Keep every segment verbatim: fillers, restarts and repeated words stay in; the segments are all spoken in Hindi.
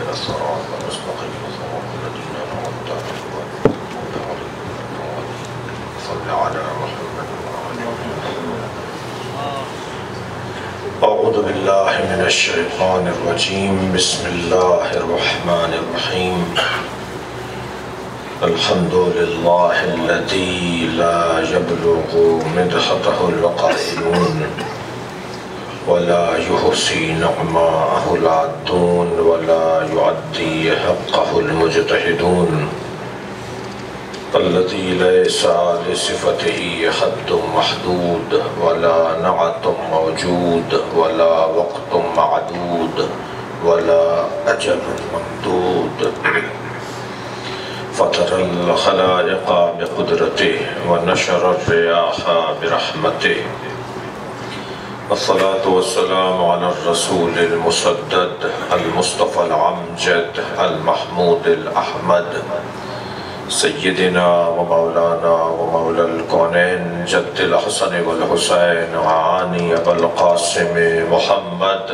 अऊज़ु बिल्लाहि मिनश शैतानिर रजीम बिस्मिल्लाहिर रहमानिर रहीम अल्हम्दुलिल्लाहिल्लज़ी ला यब्लुगु मिदहतहुल क़ाइलून वला युहसी नअमाहुल आद्दून वला युअद्दी हक़्क़हुल मुज्तहिदून अल्लज़ी लैसा लिसिफ़तिही हद्दुम महदूद वला नअतुम मौजूद वला वक़्तुम मअदूद वला अजलुम ममदूद फ़तरल ख़लाइक़ बिक़ुदरतिही व नशरर रियाह बिरहमतिही अस्सलातु वस्सलामु अला रसूलिल मुसद्दद अल मुस्तफ़ल अमजद अल महमूदिल अहमद सय्यदिना व मौलाना व मौलल कौनैन जद्दिल हसन वल हुसैन आनी अबुल क़ासिम मुहम्मद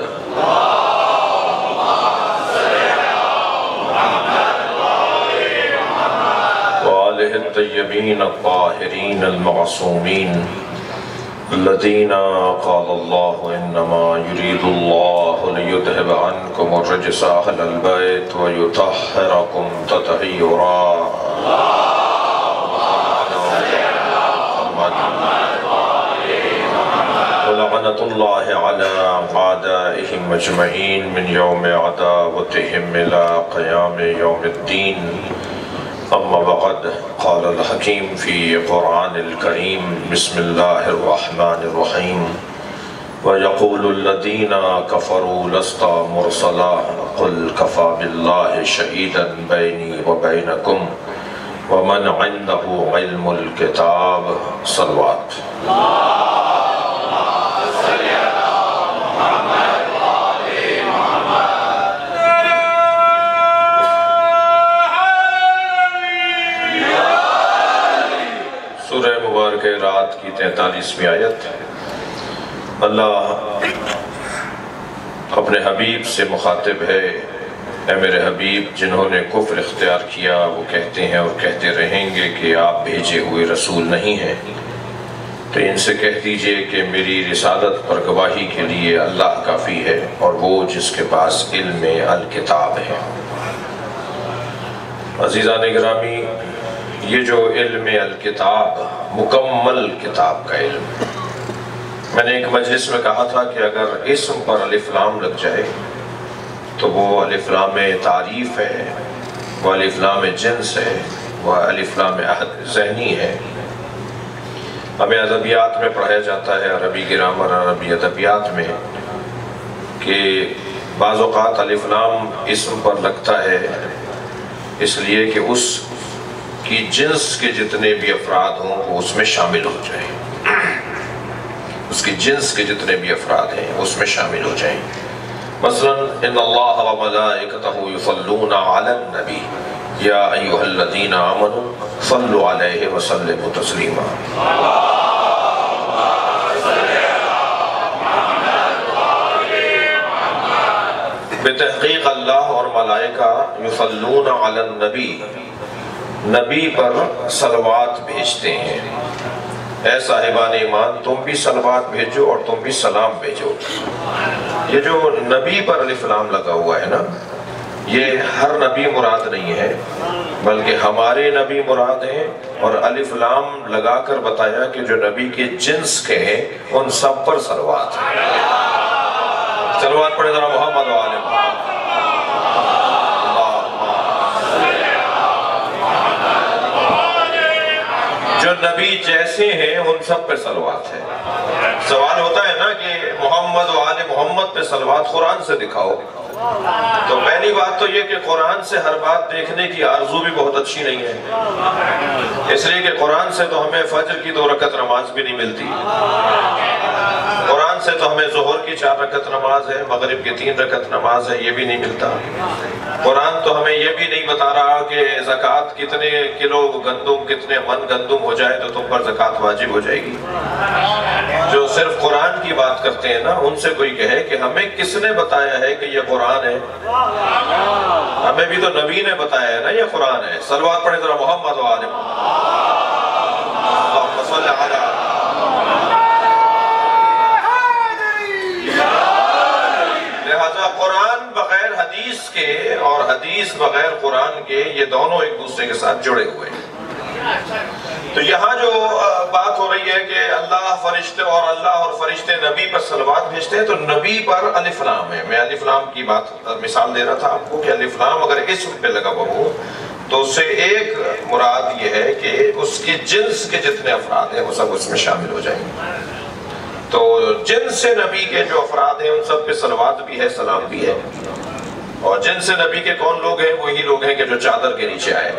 व आलिहि तय्यबीन अत्ताहिरीन अल मअसूमीन लदीना क़ालल्लाहु इन्नमा युरीदुल्लाहु लियुज़हिब अन्कुम अर्रजस अहलल बैत व युतह्हिरकुम तत्हीरा लअनतुल्लाहि अला अअदाइहिम अजमईन मिन यौम अदावतिहिम इला क़याम यौमिद्दीन अम्मा बअद क़ालल हकीम फ़ी क़ुरआनिल करीम बिस्मिल्लाहिर रहमानिर रहीम व यक़ूलुल लज़ीना कफ़रू लस्ता मुरसला क़ुल कफ़ा बिल्लाहि शहीदन बैनी व बैनकुम व मन इंदहु इल्मुल किताब सल्वात। सूरह मुबारक रात की तैंतालीसवीं आयत। अल्लाह अपने हबीब से मुखातिब है, ऐ मेरे हबीब जिन्होंने कुफ्र इख्तियार किया वो कहते हैं और कहते रहेंगे कि आप भेजे हुए रसूल नहीं हैं, तो इनसे कह दीजिए कि मेरी रिसालत पर गवाही के लिए अल्लाह काफ़ी है और वो जिसके पास इल्म अल किताब है। अज़ीज़ान गिरामी, ये जो इल्म अल किताब मुकम्मल किताब का इल्म, मैंने एक मजलिस में कहा था कि अगर इस्म पर अलिफ लाम लग जाए तो वो अलिफ लाम तारीफ़ है, वह अलिफ लाम जिन्स है, वह अलिफ लाम अहद ज़हनी है। हमें अदबियात में पढ़ाया जाता है, अरबी ग्रामर अरबी अदबियात में, कि बाज़ औक़ात अलिफ लाम इस्म पर लगता है इसलिए कि उस कि जिन्स के जितने भी अफराद हों वो उसमें शामिल हो जाएं, उसकी जिन्स के जितने भी अफराद हैं उसमें शामिल हो जाएं। मसलन इन्नल्लाह व मलाइकतहु युसल्लूना अलन नबी या अय्युहल्लज़ीना आमनू सल्लु अलैहि व सल्लिमू तस्लीमा। बेतहक़ीक़ अल्लाह और मलाइका युसल्लूना अलन नबी, नबी पर सलवात भेजते हैं। ऐ साहिबान ईमान, तुम भी सलवात भेजो और तुम भी सलाम भेजो। ये जो नबी पर अलिफ लाम लगा हुआ है ना, ये हर नबी मुराद नहीं है, बल्कि हमारे नबी मुराद हैं। और अलिफ लाम लगाकर बताया कि जो नबी के जिन्स के हैं उन सब पर सलवात है। सलवात पढ़े जरा मोहम्मद व आले मोहम्मद। जो नबी जैसे हैं उन सब पे सलवात है। सवाल होता है ना कि मोहम्मद व आले मोहम्मद पे सलवात कुरान से दिखाओ, तो पहली बात तो ये कि कुरान से हर बात देखने की आरजू भी बहुत अच्छी नहीं है, इसलिए कि कुरान से तो हमें फजर की दो रकत नमाज भी नहीं मिलती, कुरान से तो हमें जोहर की चार रकत नमाज है, मगरिब की तीन रकत नमाज है, ये भी नहीं मिलता। कुरान तो हमें ये भी नहीं बता रहा कि ज़कात कितने किलो गंदुम, कितने मन गंदुम हो जाए तो तुम पर ज़कात वाजिब हो जाएगी। जो सिर्फ कुरान की बात करते हैं ना, उनसे कोई कहे कि हमें किसने बताया है कि ये कुरान है, हमें भी तो नबी ने बताया है ना, ये कुरान है। सलवात पढ़े जरा मोहम्मद वाले। लिहाजा कुरान बगैर हदीस के और हदीस बगैर कुरान के, ये दोनों एक दूसरे के साथ जुड़े हुए हैं। तो यहाँ जो बात हो रही है कि अल्लाह फरिश्ते और अल्लाह और फरिश्ते नबी पर सलवात भेजते हैं, तो नबी पर अलिफ लाम है। मैं अलिफ लाम की बात मिसाल दे रहा था आपको कि अलिफ लाम अगर इस्म पे लगा हुआ हो तो उससे एक मुराद ये है कि उसके जिन्स के जितने अफराद हैं वो सब उसमें शामिल हो जाएंगे। तो जिन्स से नबी के जो अफराद हैं उन सब पे सलवात भी है, सलाम भी है। और जिनसे नबी के कौन लोग हैं? वही लोग हैं कि जो चादर के नीचे आए।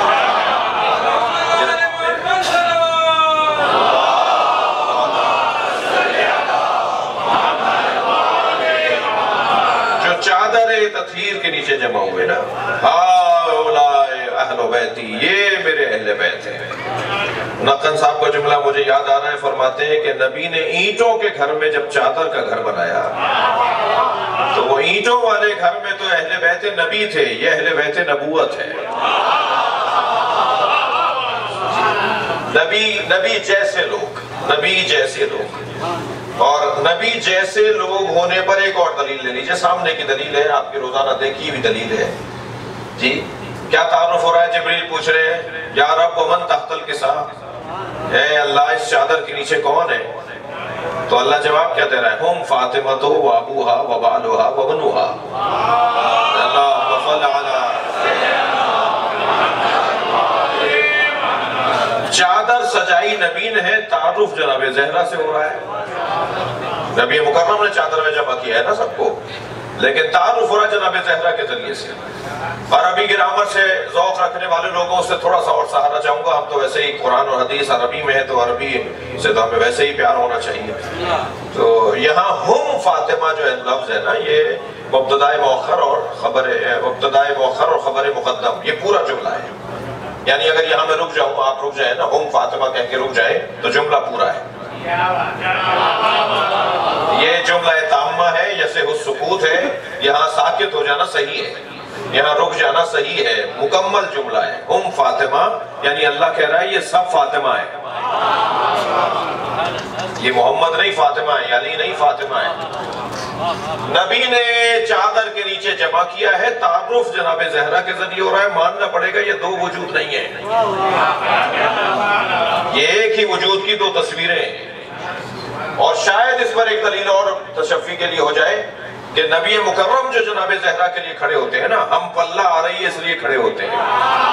जो चादर तथहीर के नीचे जमा हुए ना, अहलेबैती, ये मेरे अहले बैत हैं। नक्कन साहब का जुमला मुझे याद आ रहा है, फरमाते हैं कि नबी ने ईंटों के घर में जब चादर का घर बनाया तो वो ईंटों वाले घर में तो अहले बैत नबी थे, ये अहले बैत नबूवत है। नबी नबी जैसे लोग, नबी जैसे लोग। और नबी जैसे लोग होने पर एक और दलील ले लीजिए, सामने की दलील है, आपकी रोजाना देखी हुई दलील है जी। क्या तारुफ हो रहा है? जिब्रील पूछ रहे हैं, या रब वमन तहतल किसा, ए अल्लाह इस चादर के नीचे कौन है? तो अल्लाह जवाब क्या दे रहा है? हुम फातिमतो व अबूहा व बालुहा व बनुहा। चादर सजाई नबी ने है, तारुफ जनाब ज़हरा से हो रहा है। नबी मुकर्रम ने चादर में जमा किया है ना सबको, लेकिन तारुफ हो रहा है जनाब ज़हरा के जरिए से। अरबी ग्रामर से ज़ौक़ रखने वाले लोगों से थोड़ा सा और सहारा चाहूंगा। हम तो वैसे ही कुरान और हदीस अरबी में है, तो अरबी से तो हमें वैसे ही प्यार होना चाहिए। तो यहाँ हुम फातिमा जो है लफ्ज़ है ना, ये मुब्तदाए मुअख्खर और खबर मुब्तदाए मुअख्खर और खबर मुक़द्दम, ये पूरा जुमला है। यानी अगर यहाँ मैं रुक जाऊँ, आप रुक जाए ना, हुम फातिमा कह के रुक जाए तो जुमला पूरा है। ये जुमला ताम्मा है, जैसे हुस्सुकूत है, यहाँ साकित हो जाना सही है, यहाँ रुक जाना सही है, मुकम्मल जुमला है। हुम फातिमा यानी अल्लाह कह रहा है ये सब फातिमा है, ये मोहम्मद नहीं फातिमा है, अली नहीं फातिमा है। नबी ने चादर के नीचे जमा किया है, तारुफ जनाब ज़हरा के जरिए हो रहा है। मानना पड़ेगा ये दो वजूद नहीं है, ये एक ही वजूद की दो तस्वीरें हैं। और शायद इस पर एक दलील और तशफ़ी के लिए हो जाए कि नबी मुकर्रम जो जनाब ज़हरा के लिए खड़े होते हैं ना, हम पल्ला आ रही है इसलिए खड़े होते हैं,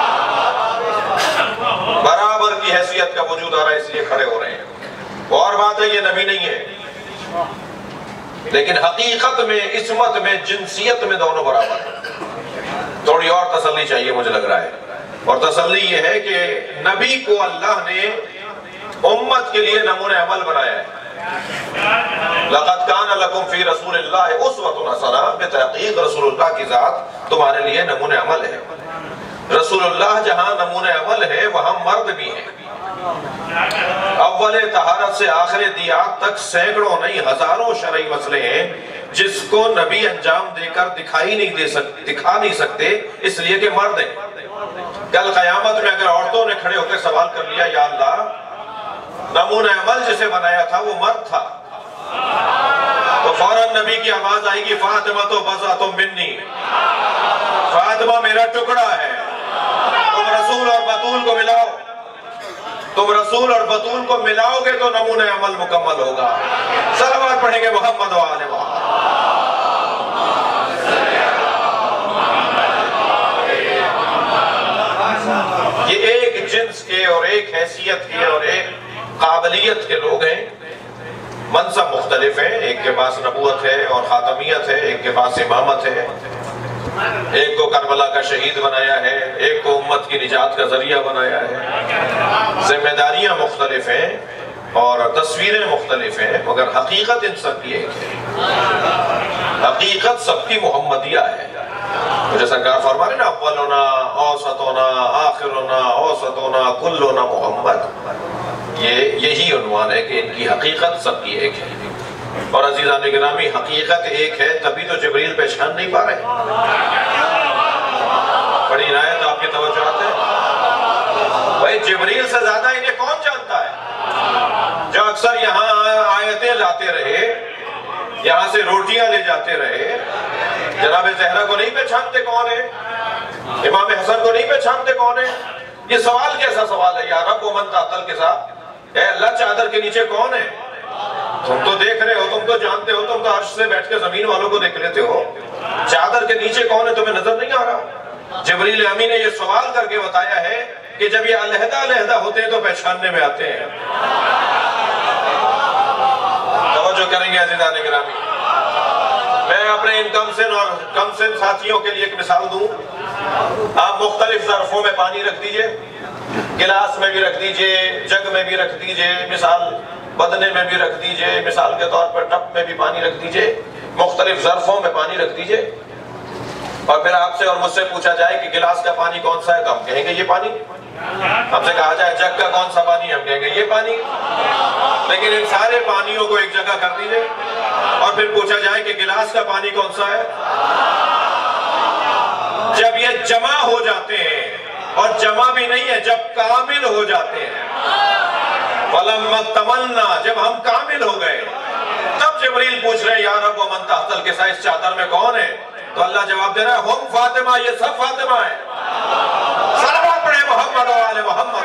बराबर की हैसियत का वजूद आ रहा है इसलिए खड़े हो रहे हैं। और बात है ये नबी नहीं है, लेकिन हकीकत में, इस्मत में, जिनसियत में दोनों बराबर है। थोड़ी और तसल्ली चाहिए मुझे लग रहा है, और तसल्ली ये है कि नबी को अल्लाह ने उम्मत के लिए नमूने अमल बनाया है। लक़द कान लकुम फी रसूलिल्लाहि उस्वतुन हसना, बेतहक़ीक़ रसूलुल्लाह की जात तुम्हारे लिए नमूने अमल है। रसूलुल्लाह जहाँ नमूने अमल है वहाँ मर्द भी है। अव्वल तहारत से आखिर दियात तक सैकड़ों नहीं हजारों शरई मसले हैं जिसको नबी अंजाम देकर दिखाई नहीं दे सकते, दिखा नहीं सकते, इसलिए कि मर्द है। कल क़यामत में अगर औरतों ने खड़े होकर सवाल कर लिया, या अल्लाह नमूना अमल जिसे बनाया था वो मर्द था, तो फौरन नबी की आवाज आएगी, फातिमा तो बज़ा तो मिन्नी, फातिमा मेरा टुकड़ा है, तुम रसूल और बतूल को मिलाओ, तुम रसूल और बतूल को मिलाओगे तो नमूना अमल मुकम्मल होगा। सलावत पढ़ेंगे मोहम्मद वाले मोहम्मद। ये एक जिन्स के और एक हैसियत के और एक काबिलियत के लोग हैं। मनसब मुख्तलिफ है, एक के पास नबूवत है और खातमियत है, एक के पास इमामत है, एक को करबला का शहीद बनाया है, एक को उम्मत की निजात का जरिया बनाया है। जिम्मेदारियां मुख्तलिफ हैं और तस्वीरें मुख्तलिफ हैं, मगर हकीकत इन सब की एक है। हकीकत सबकी मोहम्मदिया है। मुझे सरकार फरमा रहे ना, अव्वलुना औसतुना आखिरुना औसतुना कुल्लुना मोहम्मद, ये यही उन्वान है कि इनकी हकीकत सबकी एक है। और अजीज़ान गिरामी, हकीकत एक है तभी तो जिब्रील पहचान नहीं पा रहे। जिब्रील से ज्यादा इन्हें कौन जानता है? जो अक्सर यहाँ आयतें लाते रहे, यहाँ से रोटियां ले जाते रहे, जनाब ज़हरा को नहीं पहचानते कौन है, इमाम हसन को नहीं पहचानते कौन है? ये सवाल कैसा सवाल है यार? रब मन तातल के साथ अल्लाह चादर के नीचे कौन है? तुम तो देख रहे हो, तुम तो जानते हो, तुम तो अर्श से बैठ के जमीन वालों को देख लेते हो, चादर के नीचे कौन है तुम्हें नजर नहीं आ रहा? जिब्रील अमीन ने ये सवाल करके बताया है कि जब ये अलहदा अलहदा होते हैं तो पहचानने में आते हैं। तवज्जो करेंगे अज़ीज़ान गिरामी। मैं अपने इन कमसिन और कमसिन साथियों के लिए एक मिसाल दूं। आप मुख्तलिफ ज़र्फों में पानी रख दीजिए, गिलास में भी रख दीजिए, जग में भी रख दीजिए, मिसाल बदने में भी रख दीजिए, मिसाल के तौर पर टप में भी पानी रख दीजिए, मुख्तलिफ ज़र्फों में पानी रख दीजिए, और फिर आपसे और मुझसे पूछा जाए कि गिलास का पानी कौन सा है, तो हम कहेंगे ये पानी। हमसे कहा जाए जग का कौन सा पानी, हम कहेंगे ये पानी। लेकिन इन सारे पानियों को एक जगह कर दीजिए और फिर पूछा जाए कि गिलास का पानी कौन सा है। जब ये जमा हो जाते हैं, और जमा भी नहीं है, जब कामिल हो जाते हैं, वलम्मा तमन्ना, जब हम कामिल हो गए, तब जिब्रील पूछ रहे या रब व मन तहतल के साइज चादर में कौन है? तो अल्लाह जवाब दे रहा है हम फातिमा, ये सब फातिमा है। सलावत पढ़े मोहम्मद व आले मोहम्मद।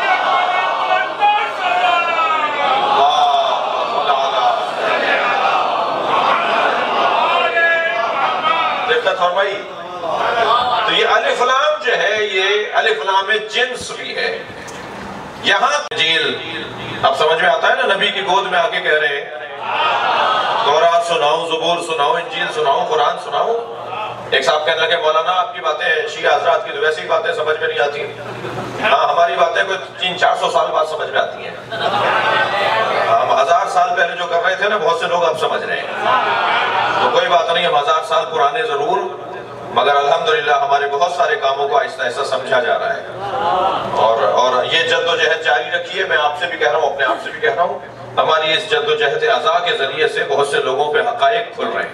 दिक्कत हो भाई। तो ये अलिफ लाम जो है, ये अलिफ लाम जिन्स भी है। यहाँ जेल अब समझ में आता है ना, नबी की गोद में आके कह रहे हैं तौरात सुनाऊं, ज़बूर सुनाऊं, इंजील सुनाऊं, कुरान सुनाऊं। एक साहब कहने लगे मौलाना आपकी बातें शिया हज़रात की तो वैसी ही बातें समझ में नहीं आती। हाँ, हमारी बातें कोई तीन चार सौ साल बाद समझ में आती हैं। हम हजार साल पहले जो कर रहे थे ना, बहुत से लोग अब समझ रहे हैं। तो कोई बात नहीं, हम हजार साल पुराने जरूर, मगर अल्हम्दुलिल्लाह हमारे बहुत सारे कामों को आहिस्ता आहिस्ता समझा जा रहा है। और और ये जद्दोजहद जारी रखिए। मैं आपसे भी कह रहा हूँ, अपने आप से भी कह रहा हूँ, हमारी इस जद्दोजहद अज़ा के जरिए से बहुत से लोगों पे हक़ाइक़ खुल रहे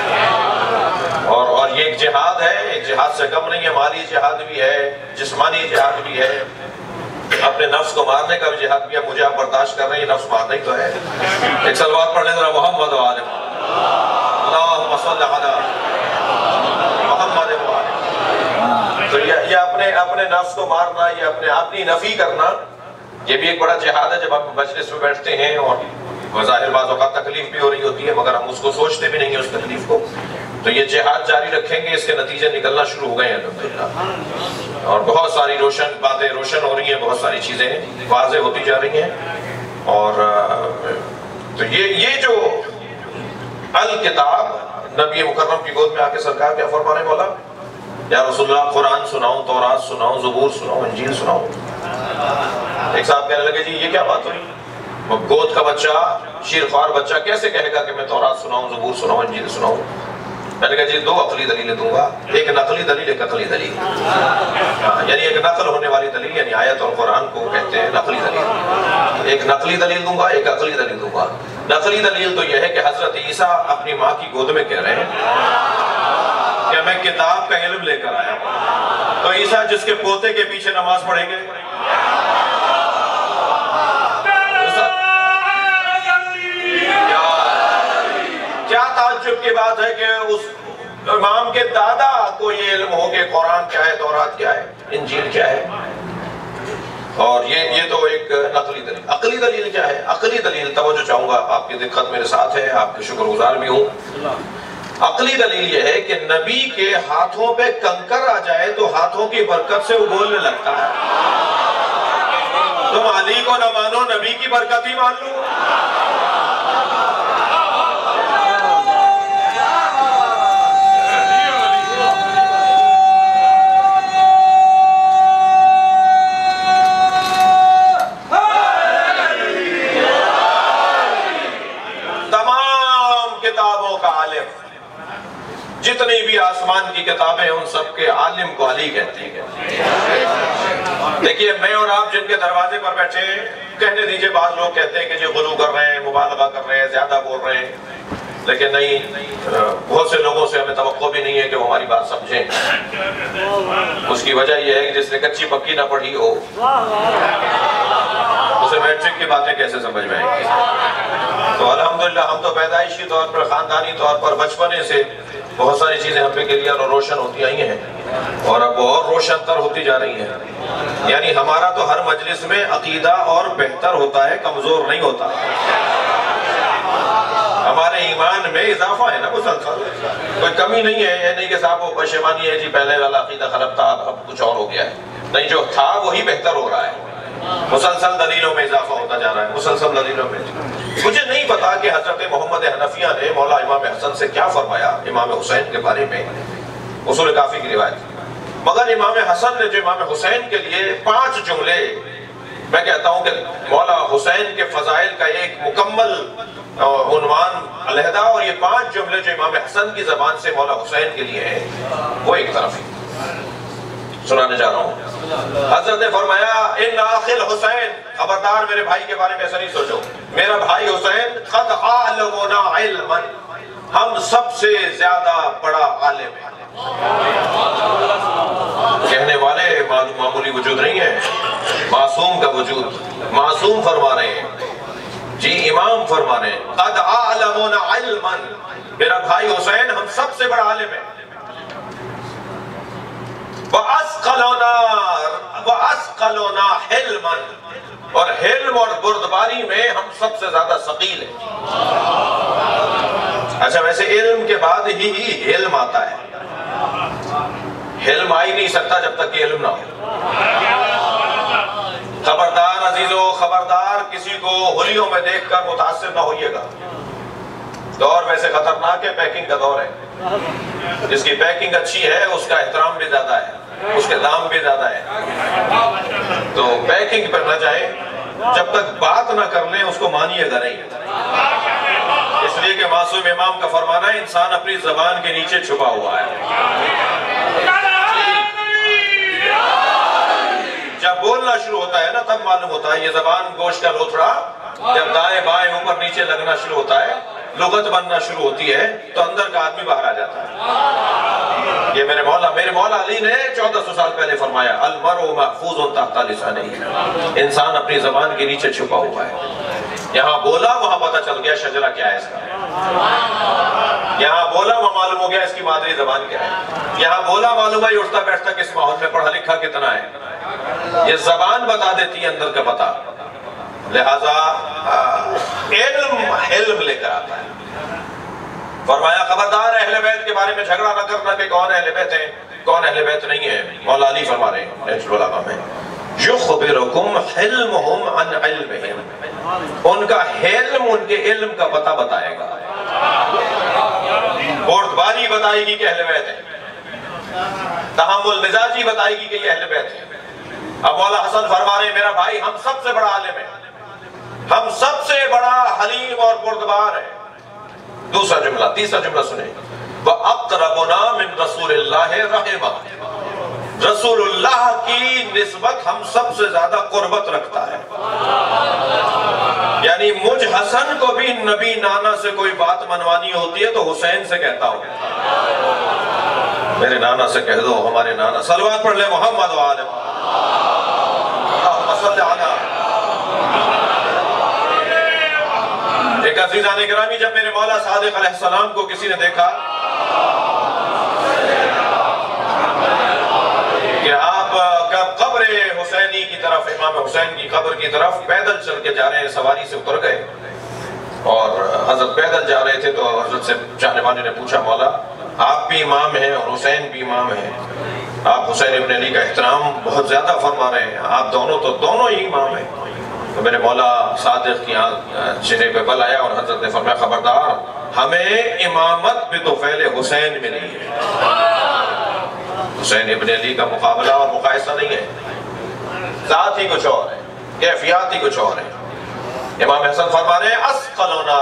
हैं। और और ये एक जिहाद है, एक जिहाद से कम नहीं है, माली जिहाद भी है, जिस्मानी जिहाद भी है, अपने नफ्स को मारने का भी जिहाद भी है। मुझे आप बर्दाश्त कर रहे हैं, नफ्स मारने ही तो है। एक सलवात पढ़ लें जरा, मोहम्मद व आले अल्लाहुम्मा सल्लि अला मोहम्मद व आले। तो ये ये अपने अपने नफ्स को मारना, ये अपने अपनी नफी करना, ये भी एक बड़ा जिहाद है। जब हम मजलिस में बैठते हैं और ज़ाहिर बाज़ औक़ात तकलीफ भी हो रही होती है, मगर हम उसको सोचते भी नहीं है उस तकलीफ को, तो ये जिहाद जारी रखेंगे। इसके नतीजे निकलना शुरू हो गए हैं अल्हम्दुलिल्लाह, और बहुत सारी रोशन बातें रोशन हो रही हैं, बहुत सारी चीज़ें वाज़ेह होती जा रही हैं। और तो ये ये जो अल किताब, नबी मुकर्रम की गोद में आके सरकार क्या फरमाने वाला, या रसूलुल्लाह कुरान सुनाऊं, तौरात सुनाऊं, ज़बूर सुनाऊं, इंजील सुनाऊं। एक साहब कहने लगे जी ये क्या बात हुई, वो गोद का बच्चा, शीरख्वार बच्चा कैसे कहेगा कि मैं तौरात सुनाऊं, ज़बूर सुनाऊं, इंजील सुनाऊं? मैंने कहा जी दो अकली दलीलें दूंगा, एक नकली दलील, एक अकली दलील। यानी एक नकल होने वाली दलील, यानी आयत और कुरान को कहते हैं नकली दलील। एक नकली दलील दूंगा, एक अकली दलील दूंगा। नकली दलील तो यह है कि हजरत ईसा अपनी माँ की गोद में कह रहे हैं कि मैं किताब का इल्म लेकर आया। तो ईसा जिसके पोते के पीछे नमाज पढ़ेंगे, क्या ताज्जुब की बात है कि उस इमाम के दादा को ये इल्म हो कि कुरान क्या है, तौरात क्या है, इंजील क्या है। और ये ये तो एक नकली दलील। अकली दलील क्या है? अकली दलील, तवज्जो चाहूंगा, आपकी दिक्कत मेरे साथ है, आपके शुक्रगुजार भी हूँ। अकली दलील ये है कि नबी के हाथों पे कंकर आ जाए तो हाथों की बरकत से वो बोलने लगता है। तुम अली को न मानो, नबी की बरकत ही मान लो। जितनी भी आसमान की किताबें हैं उन सब के आलिम को अली कहते हैं। देखिए मैं और आप जिनके दरवाजे पर बैठे हैं, कहने दीजिए, बाद लोग कहते हैं कि जो गुलू कर रहे हैं, मुबालगा कर रहे हैं, ज्यादा बोल रहे हैं, लेकिन नहीं, बहुत से लोगों से हमें तवक्को भी नहीं है कि वो हमारी बात समझें। उसकी वजह यह है कि जिसने कच्ची पक्की ना पढ़ी हो उसे मैट्रिक की बातें कैसे समझ में आएंगी। तो अल्हम्दुलिल्लाह हम तो पैदाइशी तौर पर, खानदानी तौर पर बचपने से बहुत सारी चीजें हम पे क्लियर और रोशन होती आई हैं और अब और रोशन तर होती जा रही हैं। यानी हमारा तो हर मजलिस में अकीदा और बेहतर होता है, कमजोर नहीं होता। हमारे ईमान में इजाफा है ना मुसलसल, कोई कमी नहीं है। ये नहीं कि साहब वो पशेमानी है जी, पहले वाला अकीदा खराब था अब कुछ और हो गया है। नहीं, जो था वही बेहतर हो रहा है। मुसलसल दलीलों में इजाफा होता जा रहा है, मुसलसल दलीलों में। मुझे नहीं पता कि हजरत मोहम्मद हनफिया ने मौला इमाम हसन से क्या फरमाया इमाम हुसैन के बारे में, उसूल काफी की रिवायत। मगर इमाम हसन ने जो इमाम हुसैन के लिए पांच जुमले, मैं कहता हूं कि मौला हुसैन के फजाइल का एक मुकम्मल उन्वान अलहदा, और ये पांच जुमले जो इमाम हसन की जबान से मौला हुसैन के लिए हैं वो एक तरफ है, सुनाने जा रहा हूँ। हजरत ने फरमाया, इन आखिल हुसैन, खबरदार मेरे भाई के बारे में ऐसा नहीं सोचो, मेरा भाई हुसैन क़द आलमुना इल्मन, हम सबसे ज्यादा बड़ा आलिम है। कहने वाले मामूली वजूद नहीं है, मासूम का वजूद। मासूम फरमा रहे हैं जी, इमाम फरमा रहे हैं, क़द आलमुना इल्मन, मेरा भाई हुसैन हम सबसे बड़ा आलिम है। वअस्क़लुना हिल्मन, और हिल्म और बुर्दबारी में हम सबसे ज्यादा सकील है। अच्छा, वैसे इल्म के बाद ही ही हिल्म आता है। हिल्म आ ही नहीं सकता जब तक कि इल्म ना हो। खबरदार अजीजों, खबरदार, किसी को होलियों में देखकर मुतासिर ना होइएगा। दौर वैसे खतरनाक है, पैकिंग का दौर है। जिसकी पैकिंग अच्छी है उसका एहतराम भी ज्यादा है, उसके दाम भी ज्यादा है। तो पैकिंग पर न जाए, जब तक बात ना कर ले उसको मानिएगा नहीं। इसलिए कि मासूम इमाम का फरमाना है, इंसान अपनी जबान के नीचे छुपा हुआ है। जब बोलना शुरू होता है ना तब मालूम होता है ये जबान गोश्त का लोथड़ा जब दाएं बाएं ऊपर नीचे लगना शुरू होता है, लुगत बनना शुरू होती है, तो अंदर का आदमी बाहर आ जाता है। ये मेरे मौला मेरे मौला अली ने चौदह सौ साल पहले फरमाया, अल मरउ महफूज़ुन तहता लिसानिही, इंसान अपनी जबान के नीचे छुपा हुआ है। यहाँ बोला वहां पता चल गया शजरा क्या है इसका, यहाँ बोला वहां मालूम हो गया इसकी मादरी जबान क्या है, यहाँ बोला मालूम है उठता बैठता किस माहौल में, पढ़ा लिखा कितना है। ये जबान बता देती है अंदर का पता। लिहाजा इल्म इल्म लेकर आता है। फरमाया, खबरदार अहले बैत के बारे में झगड़ा न करना कि कौन अहले बैत है कौन अहले बैत नहीं है। मौला अली फरमा रहे हैं में, युखबिरुकुम हिल्मुहुम अन इल्मिहिम, उनका हिल्म उनके इल्म का पता बताएगा। बुर्दबारी बताएगी कि अहले बैत है, तहम्मुल मिजाजी बताएगी कि ये अहले बैत है। अब मौला हसन फरमा रहे, मेरा भाई हम सबसे बड़ा आलिम है, हम सबसे बड़ा हलीम और बुर्दबार है। दूसरा जुमला, तीसरा जुमला सुने, व अक़रबुना मिन रसूलिल्लाह रहमा, रसूलुल्लाह की निस्बत हम सबसे ज्यादा कुर्बत रखता है। यानी मुझ हसन को भी नबी नाना से कोई बात मनवानी होती है तो हुसैन से कहता हूं, मेरे नाना से कह दो, हमारे नाना। सलवात पढ़ ले मोहम्मद व आले एक अज़ीज़ान गिरामी, जब मेरे मौला सादिक अलैहिस्सलाम को किसी ने देखा कि आप कब्र हुसैनी की तरफ, इमाम हुसैन की कब्र की तरफ पैदल चल के जा रहे हैं, सवारी से उतर गए और हजरत पैदल जा रहे थे, तो हजरत से जाने वाले ने पूछा, मौला आप भी इमाम हैं और हुसैन भी इमाम हैं, आप हुसैन इब्न अली का एहतराम बहुत ज्यादा फरमा रहे हैं, आप दोनों तो दोनों ही इमाम हैं। तो मेरे मौला सादिक की चेहरे पे बल आया और हजरत ने फरमाया, खबरदार, हमें इमामत भी तो पहले हुसैन में नहीं है। हुसैन इब्न अली का मुकाबला और मुकायसा नहीं है, जात ही कुछ और है, कैफियत ही कुछ और है। इमाम हसन फरमा रहे हैं, अस्क़लुना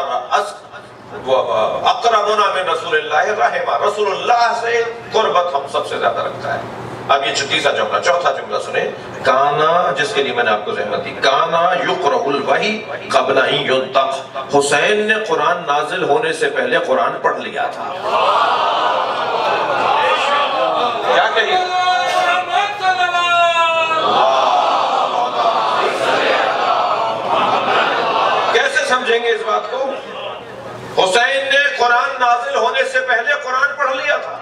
अक़रबुना मिन रसूलिल्लाह रहमा, रसूलुल्लाह से कुर्बत हम सबसे ज्यादा रखता है। अब ये तीसरा जुमला, चौथा जुमला सुने, काना, जिसके लिए मैंने आपको ज़हमत दी, काना युक़रउल वही क़ब्ल अन युन्तक़, हुसैन ने कुरान नाजिल होने से पहले कुरान पढ़ लिया था। क्या कहिए, पहले कुरान पढ़ लिया था।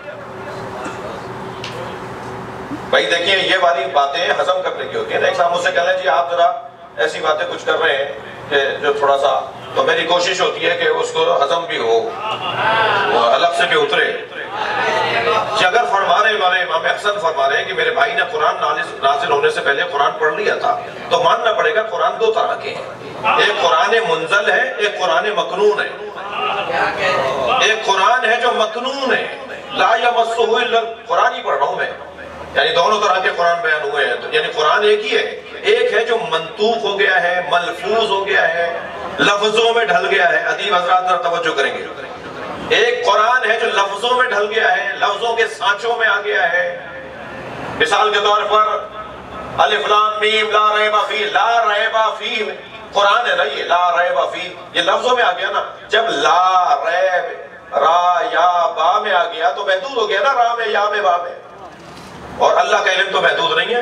भाई देखिए, ये वाली बातें हजम करने की होती है ना। एक साहब मुझसे कह रहे हैं जी आप जरा ऐसी बातें कुछ कर रहे हैं कि जो थोड़ा सा, तो मेरी कोशिश होती है कि उसको हजम भी हो, वो अलग से भी उतरे। कि अगर फरमा रहे वाले इमाम हसन फरमा रहे हैं कि मेरे भाई ने कुरान नाजिल होने से पहले कुरान पढ़ लिया था, तो मानना पड़ेगा कुरान दो तरह के हैं। एक कुरान मुंजल है, एक कुरान मकनून है। एक कुरान है जो मकनून है, ला यमस्सुहु इल्ला, कुरान ही पढ़ रहा हूं मैं, यानी दोनों तरह के कुरान बयान हुए हैं। तो यानी कुरान एक ही है। एक है जो मंतूक हो गया है, मलफूज हो गया है, लफ्जों में ढल गया है। अदीब हज़रात जरा तवज्जो करेंगे। एक कुरान है जो लफ्जों में ढल गया है, लफ्जों के सांचों में आ गया है। मिसाल के तौर पर अलिफ लाम मीम ला रैबा फी, ला रैबा फी कुरान है ना, ये ला रैबा फी ये लफ्जों में आ गया ना। जब ला रैब रा या बा में आ गया तो महदूद हो गया ना, रा में या में बा में। और अल्लाह का इल्म तो महदूद नहीं है,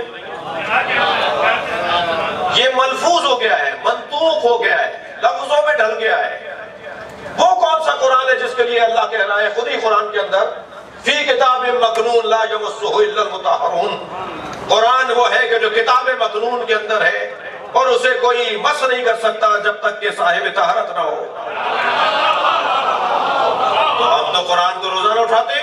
ये मलफूज हो गया है, मंतूक हो गया है, लफ्जों में ढल गया है। वो कौन सा कुरान है जिसके लिए अल्लाह कह रहा है खुद ही कुरान के अंदर, फी किताब मकनून ला यमस्सुहु इल्ला मुतहहरून। कुरान वो है कि जो किताब मकनून के अंदर है और उसे कोई मस नहीं कर सकता जब तक कि साहिब तहरत ना हो। तो हम तो कुरान को रोजाना उठाते,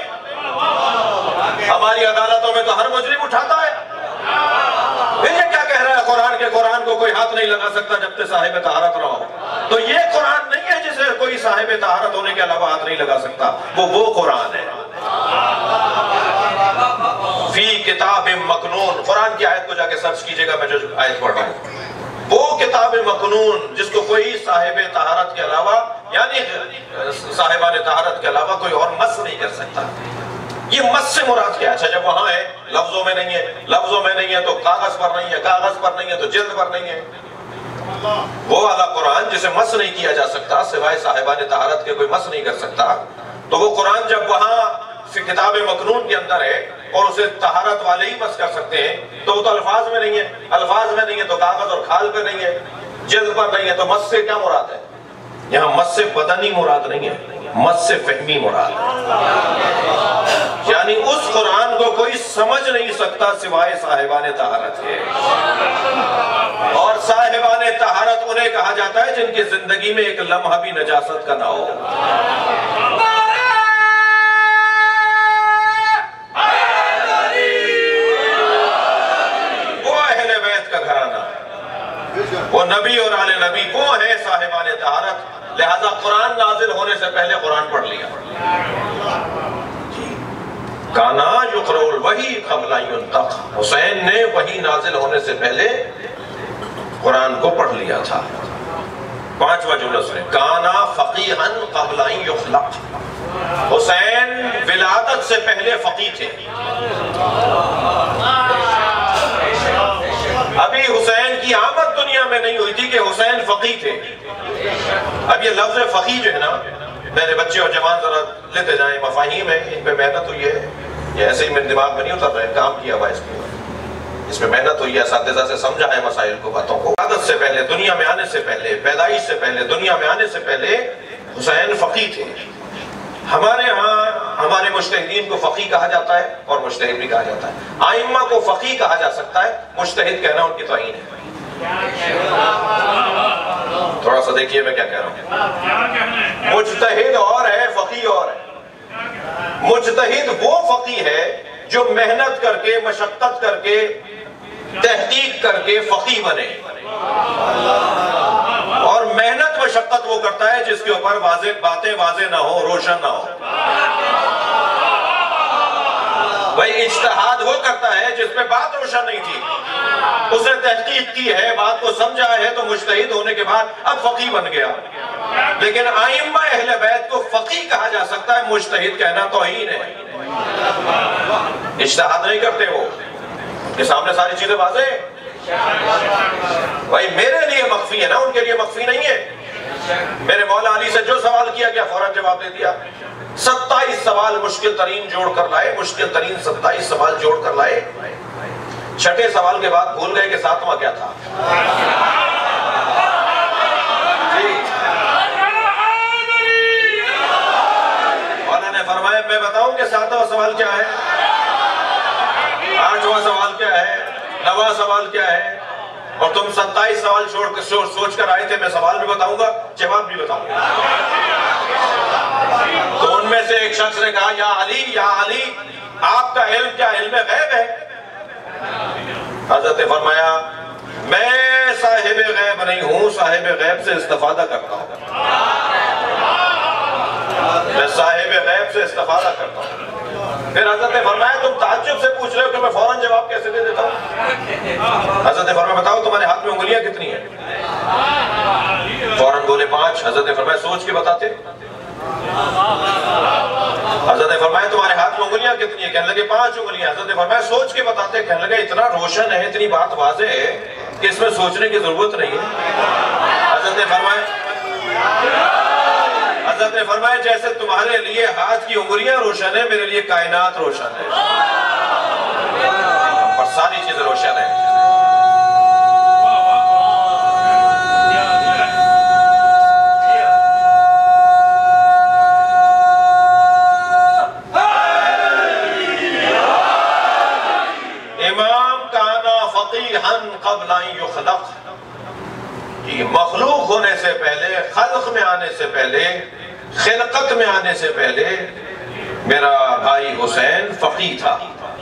हमारी अदालतों में तो हर मुजरिम उठाता है। फिर ये क्या कह रहा है कुरान के कुरान को कोई हाथ नहीं लगा सकता जब तक साहिब तहरत ना हो। तो ये कुरान नहीं है जिसे कोई साहिब तहरत होने के अलावा हाथ नहीं लगा सकता, वो वो कुरान है। फी किताब मकनून, कुरान की आयत को जाके सर्च कीजिएगा, मैं जो आयत पढ़ रहा हूँ वो किताब मकनून जिसको कोई साहिब तहरत के अलावा, यानी साहिबान तहरत के अलावा कोई और मस नहीं कर सकता। ये मस से मुराद क्या है? अच्छा, जब वहां है लफ्जों में नहीं है, लफ्जों में नहीं है तो कागज पर नहीं है, कागज पर नहीं है तो जिल्द पर नहीं है। वो वाला कुरान जिसे मस नहीं किया जा सकता, सिवाय साहिबान तहरत के कोई मस नहीं कर सकता, तो वो कुरान जब वहां किताब मकनून के अंदर है और उसे तहरत वाले ही मस कर सकते हैं, तो वो तो अल्फाज में नहीं है, अल्फाज में नहीं है तो कागज और खाल पे नहीं है, जिल्द पर नहीं है, तो मस से क्या मुराद है? यहाँ मस से बदनी मुराद नहीं है, मस से फहमी मुराद है। यानी उस कुरान को कोई समझ नहीं सकता सिवाय साहिबान तहरत के। और साहिबान तहरत उन्हें कहा जाता है जिनकी जिंदगी में एक लम्हा भी नजासत का ना हो। वो अहले बैत का घराना, वो नबी और आले नबी, वो है साहिबान तहरत। लिहाजा कुरान नाजिल होने से पहले कुरान पढ़ लिया। काना युक़रउल वही क़ब्ल अन युनतक़, हुसैन ने वही नाजिल होने से पहले कुरान को पढ़ लिया था। पांचवा जुमला सुने, काना फ़क़ीहन क़ब्ल अन युख़लक़, हुसैन विलादत से पहले फ़क़ीह थे। अभी हुसैन की आमद दुनिया में नहीं हुई थी कि हुसैन फ़क़ीह थे। अब ये लफ्ज़ फ़क़ीह जो है ना, मेरे बच्चे और जवान जरा लेते जाएं, मफ़ाहीम है, इन पे मेहनत हुई है, ये ऐसे ही मेरे दिमाग में नहीं उतर रहे, काम किया हुआ इसके ऊपर, इसमें मेहनत हुई है, असातिज़ा से समझा है मसाइल को, बातों को। आदत से पहले, दुनिया में आने से पहले, पैदाइश से पहले, दुनिया में आने से पहले हुसैन फ़क़ीह थे। हमारे यहाँ हमारे मुज्तहिदीन को फ़क़ीह कहा जाता है और मुज्तहिद भी कहा जाता है। आइम्मा को फ़क़ीह कहा जा सकता है, मुज्तहिद कहना उनकी तौहीन है। थोड़ा सा देखिए मैं क्या कह रहा हूँ। मुज्तहिद और है, फ़क़ीह और है। मुज्तहिद वो फ़क़ीह है जो मेहनत करके, मशक्क़त करके, तहक़ीक़ करके फ़क़ीह बने। और मेहनत मशक्क़त वो करता है जिसके ऊपर वाज़े बातें वाज़े ना हो, रोशन ना हो। भाई इज्तिहाद वो करता है जिसमें बात रोशन नहीं थी, उसने तहक़ीक़ की है, बात को समझा है, तो मुज्तहिद होने के बाद अब फ़क़ीह बन गया। लेकिन आइम्मा अहले बैत को फ़क़ीह कहा जा सकता है, मुज्तहिद कहना तौहीन है। इज्तिहाद नहीं करते वो, उनके सामने सारी चीजें वाज़े। भाई मेरे लिए मख्फी है ना, उनके लिए मख्फी नहीं है। मेरे मौला अली से जो सवाल किया गया फौरन जवाब दे दिया। सत्ताईस सवाल मुश्किल तरीन जोड़ कर लाए, मुश्किल तरीन सत्ताईस सवाल जोड़ कर लाए। छठे सवाल के बाद भूल गए कि सातवां क्या था। मौलाना सातवां सवाल क्या है? आठवां सवाल क्या है? नवां सवाल क्या है? और तुम सत्ताईस सवाल छोड़ कर सोच, सोच कर आए थे। मैं सवाल भी बताऊंगा, जवाब भी बताऊंगा। तो उनमें से एक शख्स ने कहा, या अली, या अली, आपका इल्म क्या इल्म गैब है? हजरत ने फरमाया, मैं साहिब गैब नहीं हूं, साहिब गैब से इस्तिफादा करता हूं। मैं साहिब गैब से इस्तिफादा करता हूं। फिर हजरत ने फरमाया, तुम ताज्जुब से पूछ रहे हो कि मैं फौरन जवाब कैसे दे देता हूं? हजरत ने फरमाया, बताओ तुम्हारे हाथ में उंगलियां कितनी हैं? फौरन बोले पांच। हजरत ने फरमाया, सोच के बताते। हजरत ने फरमाया, तुम्हारे हाथ में उंगलियां कितनी है? कहने लगे पांच उंगलियां। हजरत ने फरमाया, सोच के बताते। कहने लगे इतना रोशन है, इतनी बात वाज़ेह है कि इसमें सोचने की जरूरत नहीं है। हजरत ने फरमाया हजरत ने फरमाया जैसे तुम्हारे लिए हाथ की उंगलियां रोशन है, मेरे लिए कायनात रोशन है, और सारी चीजें रोशन है। इमाम काना फकीहन क़ब्ल अन युख़लक़, कि मखलूक होने से पहले, खल्क में आने से पहले, खिलकत में आने से पहले मेरा भाई हुसैन फकीह था।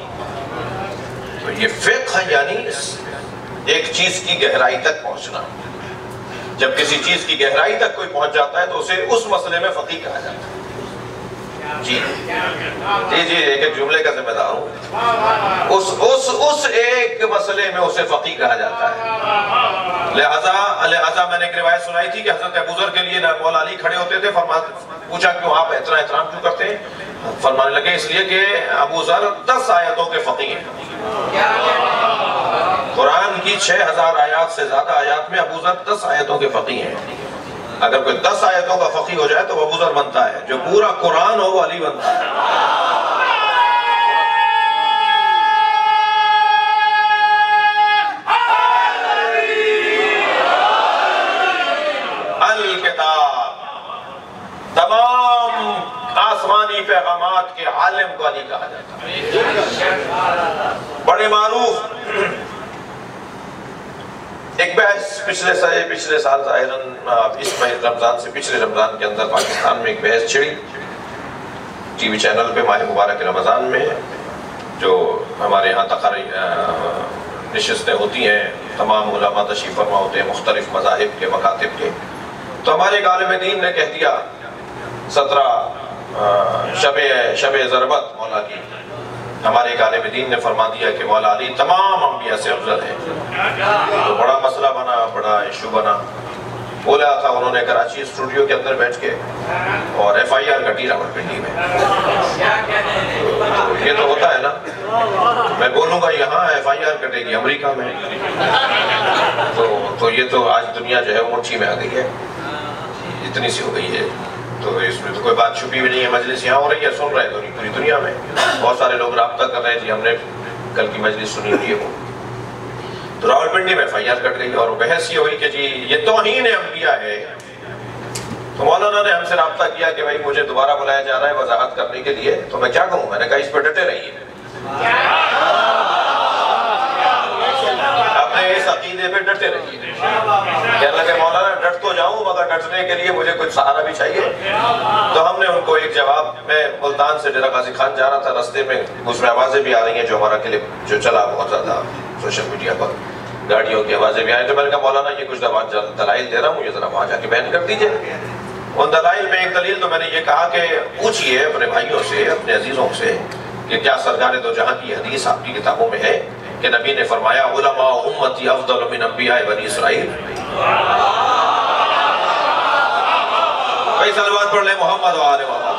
तो ये फिक्र यानी एक चीज की गहराई तक पहुंचना। जब किसी चीज की गहराई तक कोई पहुंच जाता है तो उसे उस मसले में फकीह कहा जाता है। जी जी जी एक एक जुमले का जिम्मेदार हूँ। उस उस उस एक मसले में उसे फकीह कहा जाता है। लिहाजा लिहाजा मैंने एक रिवायत सुनाई थी कि हजरत अबू ज़र के लिए मौला अली खड़े होते थे। फरमा पूछा क्यों आप इतना एहतराम क्यों करते हैं? फरमाने लगे इसलिए कि अबू ज़र दस आयतों के फकीह हैं। कुरान की छह हजार आयात से ज्यादा आयात में अबू ज़र दस आयतों के फकीह हैं। अगर कोई दस आयतों का फकीह हो जाए तो अबू ज़र बनता है, जो पूरा कुरान हो वो अली बनता है। अल किताब, तमाम आसमानी पैगामात के आलिम को अली कहा जाता है। बड़े मारूफ एक बहस पिछले साल पिछले साल ज़ाहिरन इस रमजान से पिछले रमजान के अंदर पाकिस्तान में एक बहस छिड़ी टीवी चैनल पे माह मुबारक रमजान में, जो हमारे यहाँ तकारी नशिस्तें होती हैं, तमाम उलमा तशरीफ फरमा होते हैं मुख्तलिफ मज़ाहिब के मकातिब के। तो हमारे एक आलिम दीन ने कह दिया सत्रह शबे शबे ज़रबत मौला की, हमारे एक आलिम दीन ने फरमा दिया कि मौला अली तमाम अंबिया से अफजल है। तो बड़ा मसला बना, बड़ा इशू बना। बोला था उन्होंने कराची स्टूडियो के अंदर बैठ के और एफ आई आर कटी रावलपिंडी में। तो ये तो होता है ना, मैं बोलूँगा यहाँ एफ आई आर कटेगी अमेरिका में। तो तो ये तो आज दुनिया जो है वो मुट्ठी में आ गई है, इतनी सी हो गई है। तो इसमें तो कोई बात छुपी भी नहीं है। मजलिस यहाँ हो रही है, सुन रहे हैं पूरी दुनिया में, बहुत सारे लोग राब्ता कर रहे हैं जी हमने कल की मजलिस सुनी हुई है वो। तो रावलपिंडी में एफ आई आर कट गई और बहस ये हुई कि जी ये तौहीन अंबिया है। तो मौलाना ने हमसे राब्ता किया कि भाई मुझे दोबारा बुलाया जा रहा है वजाहत करने के लिए। तो मैं क्या कहूँ, मैंने कहा इस पर डटे रहिए, अपने इस अकीदे पे डटे रहिए। कहने लगे मौलाना डट तो जाऊं मगर डटने के लिए मुझे कुछ सहारा भी चाहिए। तो हमने उनको एक जवाब, मैं मुल्तान से डेरा गाजी खान जा रहा था, रास्ते में उसमें आवाजें भी आ रही हैं जो हमारा क्लिप जो चला बहुत ज्यादा सोशल मीडिया पर, गाड़ियों की आवाजें भी आई। तो मैंने कहा मौलाना ये कुछ दलाइल दे रहा हूँ, ये जरा वहाँ जाके बयान कर दीजिए। उन दलाइल में एक दलील तो मैंने ये कहा कि पूछिए अपने भाइयों से, अपने अजीजों से कि क्या सरकार दो जहां की हदीस आपकी किताबों में है कि नबी ने फरमाया उलमा उम्मती अफदल मिन अंबिया बनी इसराइल। भाई सलवात पढ़ ले मोहम्मद व आले मोहम्मद।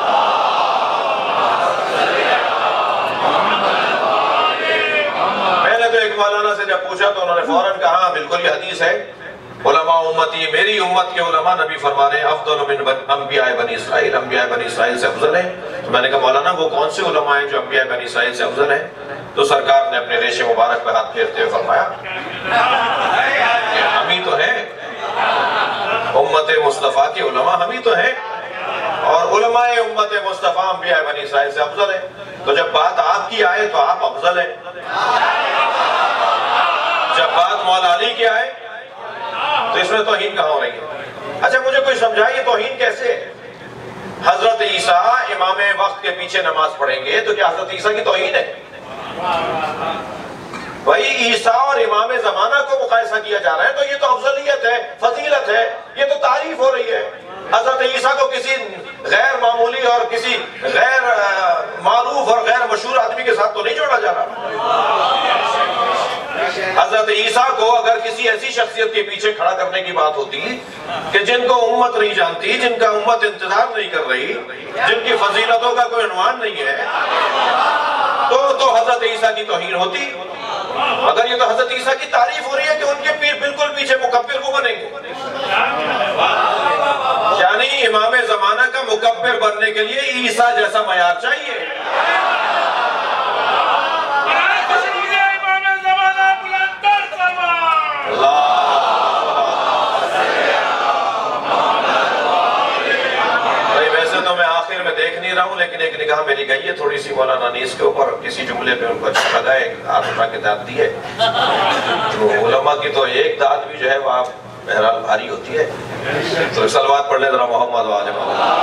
मैंने तो एक मौलाना से जब पूछा तो उन्होंने फौरन कहा बिल्कुल ये हदीस है, उलमा उम्मती, मेरी उम्मत के उलमा नबी फरमा रहे अफदल मिन अंबिया बनी इसराइल, अंबिया बनी इसराइल से अफजल है। तो मैंने कहा मौलाना वो कौन से उलमा हैं जो अंबिया बनी इसराइल से अफजल है? तो सरकार ने अपने रेशे मुबारक पे हाथ फेरते हुए फरमाया हम ही तो हैं, उम्मत मुस्तफा के उलमा हम ही तो हैं। और उलमाए उम्मत मुस्तफा अंबिया बनी इसराइल से अफजल है। तो जब बात आपकी आए तो आप अफजल हैं, जब बात मौला अली की आए तो इसमें तौहीन कहाँ हो रही है? अच्छा मुझे कोई समझाइए तौहीन कैसे है? हजरत ईसा इमाम वक्त के पीछे नमाज पढ़ेंगे तो क्या हजरत ईसा की तौहीन है? भाई ईसा और इमाम जमाना को मुकायसा किया जा रहा है तो ये तो अफजलियत है, फजीलत है, ये तो तारीफ हो रही है। हजरत ईसा को किसी गैर मामूली और किसी गैर मारूफ और गैर मशहूर आदमी के साथ तो नहीं जोड़ा जा रहा। हजरत ईसा को अगर किसी ऐसी शख्सियत के पीछे खड़ा करने की बात होती कि जिनको उम्मत नहीं जानती, जिनका उम्मत इंतजार नहीं कर रही, जिनकी फजीलतों का कोई अनुमान नहीं है, तो तो हजरत ईसा की तौहीन होती। अगर ये तो हजरत ईसा की तारीफ हो रही है कि उनके पीर बिल्कुल पीछे मुकब्बिर को बनेंगे, यानी इमाम जमाना का मुकब्बिर बनने के लिए ईसा जैसा मयार चाहिए। देख नहीं रहा हूँ लेकिन एक निगाह मेरी गई है थोड़ी सी मौलाना अनीस के ऊपर, किसी जुमले पे उनको अच्छा लगा है, हाथ उठा के दाद दी है। तो उलमा की तो एक दाद भी जो है वह बहरहाल भारी होती है। तो सलवात पढ़ ले जरा मोहम्मद वाले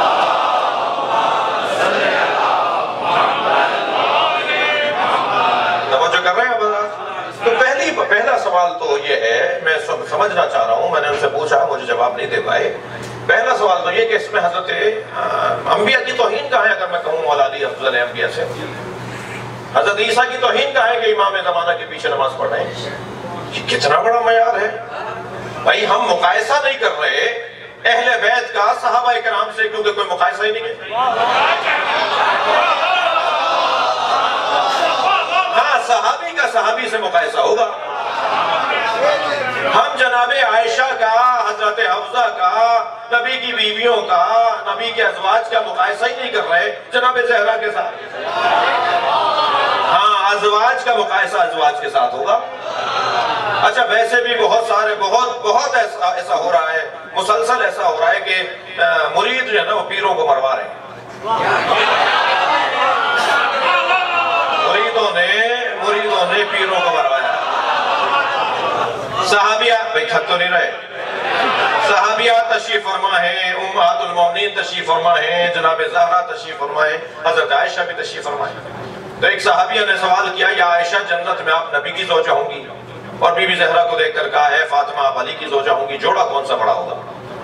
तवज्जो कर रहे हैं। तो पहली पहला सवाल तो ये है, मैं सब समझना चाह रहा हूँ, मैंने उनसे पूछा मुझे जवाब नहीं दे पाए। पहला सवाल तो ये कि इसमें हजरत अंबिया की तौहीन कहाँ है? अगर मैं कहूँ मौला अली अफजल है अंबिया से, हजरत ईसा की तौहीन कहाँ है कि इमाम जमाना के पीछे नमाज पढ़ रहे हैं? ये कितना बड़ा मयार है भाई। हम मुकायसा नहीं कर रहे अहले बैत का सहाबा इकराम से, क्योंकि कोई मुकायसा ही नहीं है। हाँ सहाबी का सहाबी से मुकायसा होगा। हम जनाबे आयशा का, हजरत हफ्सा का, नबी की बीवियों का, नबी के अज़वाज का मुकायसा ही नहीं कर रहे जनाबे ज़हरा के साथ। हाँ अज़वाज का मुकायसा अज़वाज के साथ होगा। अच्छा वैसे भी बहुत सारे बहुत बहुत ऐसा ऐसा हो रहा है, मुसलसल ऐसा हो रहा है कि मुरीद जो है ना वो पीरों को मरवा रहे हैं। मुरीदों ने मुरीदों ने पीरों को मरवाया। सहाबिया भाई थक तो नहीं रहे, सहाबिया तशरीफ फरमा है, उम्महातुल मोमिनीन तशरीफ फरमा है, जनाब ज़हरा तशरीफ फरमा है, हज़रत आयशा भी तशरीफ फरमा है। तो एक सहाबिया ने सवाल किया, या आयशा जन्नत में आप नबी की ज़ौजा होंगी, और बीबी ज़हरा को देखकर कहा है फातिमा आप अली की ज़ौजा होंगी, जोड़ा कौन सा बड़ा होगा?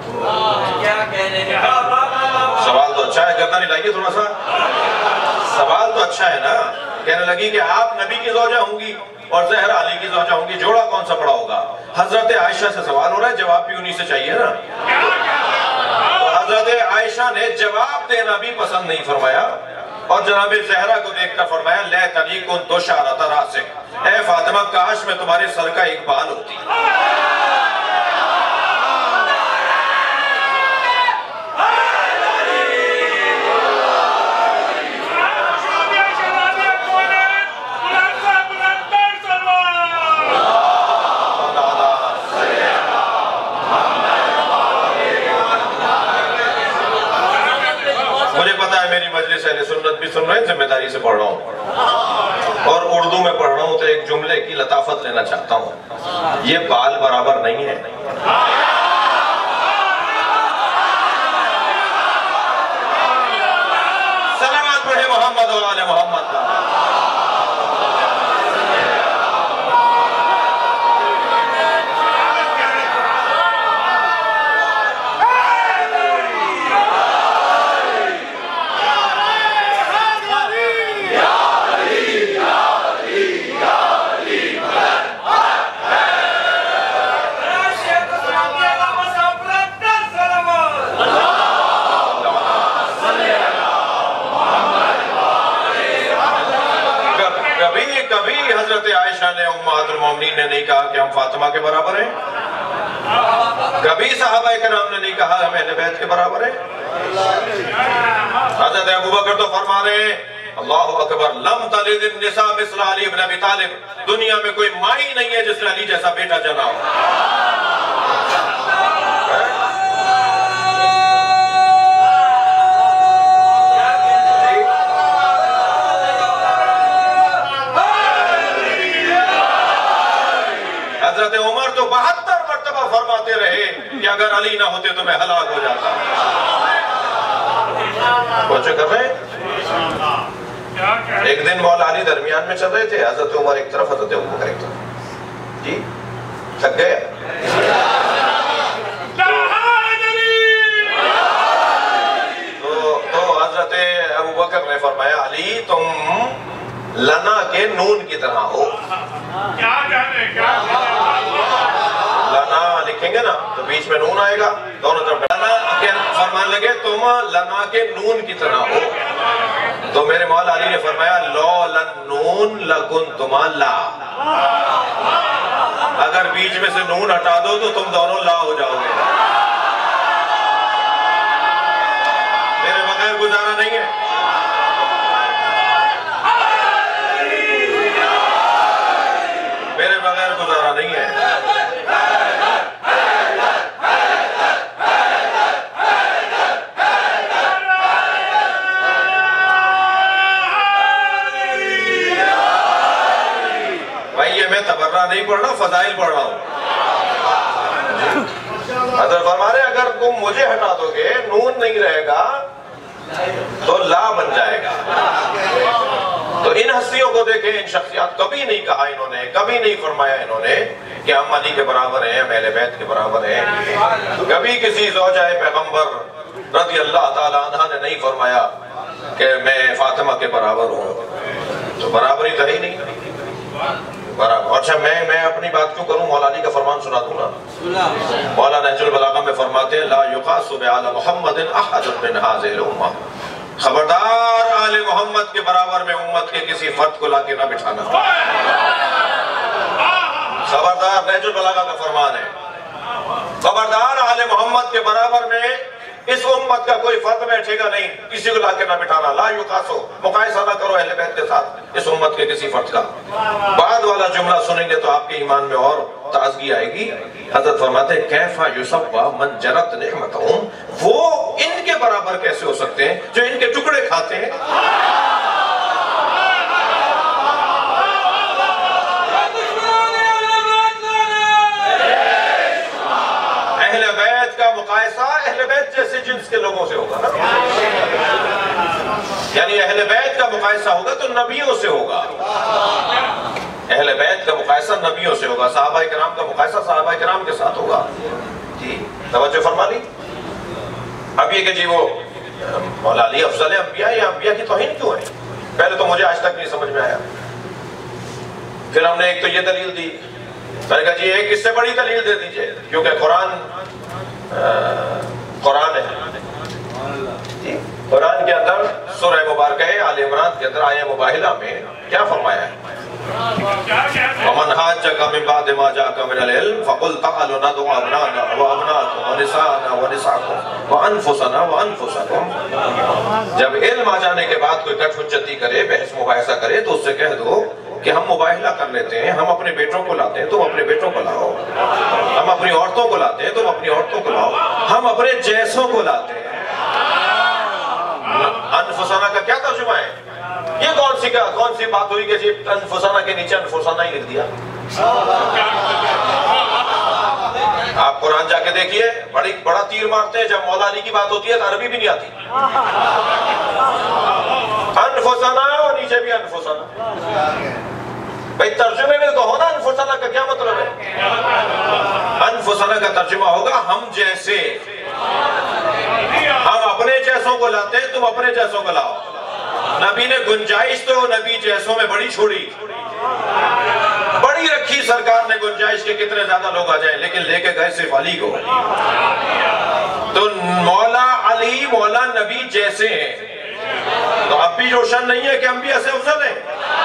सवाल तो अच्छा है, गर्दन हिलाइए थोड़ा सा। सवाल तो अच्छा है ना। कहने लगी कि आप नबी की ज़ौजा होंगी और ज़हरा अली की ज़ौजा होंगी, जोड़ा कौन सा बड़ा होगा? हजरत आयशा से सवाल हो रहा है, जवाब भी उन्हीं से चाहिए ना। तो हजरत आयशा ने जवाब देना भी पसंद नहीं फरमाया और जनाब ज़हरा को देखकर फरमाया लै तनी कुन तो शारत रासिक, ऐ फातिमा काश में तुम्हारे सर का एक बाल होती। मेरी मजलिस अहले सुन्नत भी सुन रहे हैं, जिम्मेदारी से पढ़ रहा हूँ और उर्दू में पढ़ रहा हूँ तो एक जुमले की लताफत लेना चाहता हूँ। ये बाल बराबर नहीं है। सलावत पढ़े मोहम्मद वाले मोहम्मद का। ने नहीं कहा कि हम फातिमा के बराबर हैं, कभी सहाबा इकराम ने नहीं कहा हम अहले बैत के बराबर हैं। हज़रत अबू बकर तो फरमा रहे हैं अल्लाहु अकबर, लम तलिद निसा मिस्ल अली इब्न अबी तालिब, दुनिया में कोई माई नहीं है जिसने अली जैसा बेटा जना हो। हजरत उमर तो बहत्तर मरतबा फरमाते रहे कि अगर अली ना होते तो मैं हलाक हो जाता। सोचो कर रहे हैं। एक दिन मौला अली दरमियान में चल रहे थे, हजरत उमर एक तरफ, हजरत अबू बकर एक तरफ। जी थक गए। तो तो हजरत अबू बकर ने फरमाया, अली तुम लना के नून की तरह हो। क्या कहने, क्या लना लिखेंगे ना तो बीच में नून आएगा, दोनों तरफ लना के फरमान लगे तुम लना के नून की तरह हो। तो मेरे मौला अली ने फरमाया, लो लन नून लकुन तुमा ला, अगर बीच में से नून हटा दो तो तुम दोनों ला हो जाओगे। मेरे बगैर गुजारा नहीं है। मेरे बगैर गुजारा नहीं है। भाई ये मैं तबर्रा नहीं पढ़ रहा, फजाइल पढ़ रहा हूं। हज़रत फरमा रहे अगर तुम मुझे हटा दोगे नून नहीं रहेगा तो ला बन जाएगा। तो इन हस्तियों को देखें, इन शख्सियत कभी नहीं कहा इन्होंने, कभी नहीं फरमाया इन्होंने कि हम अली के बराबर हैं, हम अहले बैत के बराबर हैं। कभी किसी ज़ौजाए पैगंबर रज़ी अल्लाह ताला अन्हा ने नहीं फरमाया कि मैं फातिमा के बराबर हूँ। तो बराबरी तो ही नहीं बराबर। अच्छा मैं मैं अपनी बात क्यों करूं, मौला अली का फरमान सुना दूं ना। मौला नहजुल बलागा में फरमाते हैं, ला युकासु बिआला मुहम्मदिन अहदुन मिन हाज़िहिल उम्मा, खबरदार आले मोहम्मद के बराबर में उम्मत के किसी फर्द को लाके ना बिठाना। खबरदार, नहजुल बलागा का फरमान है, खबरदार आले मोहम्मद के बराबर में इस उम्मत का कोई फर्द बैठेगा नहीं, किसी को लाके ना बिठाना। ला युकासो, मुकायसा ना करो अहले बैत के साथ इस उम्मत के किसी फर्द का। बाद वाला जुमला सुनेंगे तो आपके ईमान में और ताजगी आएगी। हजरत फरमाते हैं, कैफा युसव्वा मन जरत निअमतहुम, वो इनके बराबर कैसे हो सकते हैं जो इनके टुकड़े खाते हैं। अहले बैत का मुकायसा अहले बैत जैसे जिन्स के लोगों से होगा ना, यानी अहले बैत का मुकायसा होगा तो नबियों से होगा। अहले बैत का मुकायसा नबियों से होगा, सहाबाए किराम का मुकायसा सहाबाए किराम के साथ होगा। जी तवज्जो फरमा ली। अब ये कि जी वो मौला अली अफजल है अंबिया, या अंबिया की तौहीन क्यों है, पहले तो मुझे आज तक नहीं समझ में आया। फिर हमने एक तो ये दलील दी, मैंने कहा जी एक इससे बड़ी दलील दे दीजिए, क्योंकि कुरान कुरान है, कुरान के अंदर सूरह मुबारकह आल इमरान के अंदर आया मुबाहिला में क्या फरमाया है, वमन हाज्जका मिन बाद मा जाका मिनल इल्म फकुल तआलू नदउ अबनाना व अबनाकुम व निसाना व निसाकुम व अनफुसना व अनफुसकुम। जब इल्म आ जाने के बाद कोई कट हुज्जती करे, बहस मुबाहिसा करे, तो उससे कह दो कि हम मुबाहिला कर लेते हैं, हम अपने बेटों को लाते हैं, तुम अपने बेटों को लाओ, हम अपनी औरतों को लाते हैं, तुम अपनी औरतों को लाओ, हम अपने जैसों को लाते हैं। अनफुसाना का क्या तर्जुमा है? ये कौन सी का कौन सी बात हुई कि जी अनफुसाना के नीचे अनफुसाना ही लिख दिया? आप कुरान जाके देखिए, बड़ी बड़ा तीर मारते हैं, जब मौला अली की बात होती है तो अरबी भी नहीं आती। अनफुसाना और नीचे भी अनफुसाना। भाई तर्जुमे में कहो ना अनफुसाना का क्या मतलब है? अनफुसाना का तर्जुमा होगा हम जैसे, हम अपने जैसों को लाते हैं, तुम अपने जैसों को लाओ। नबी ने गुंजाइश तो नबी जैसों में बड़ी छोड़ी, बड़ी रखी सरकार ने गुंजाइश के कितने ज्यादा लोग आ जाए, लेकिन लेके गए सिर्फ अली को। तो मौला अली मौला नबी जैसे हैं, तो अब भी रोशन नहीं है कि अंबिया से अफजल है।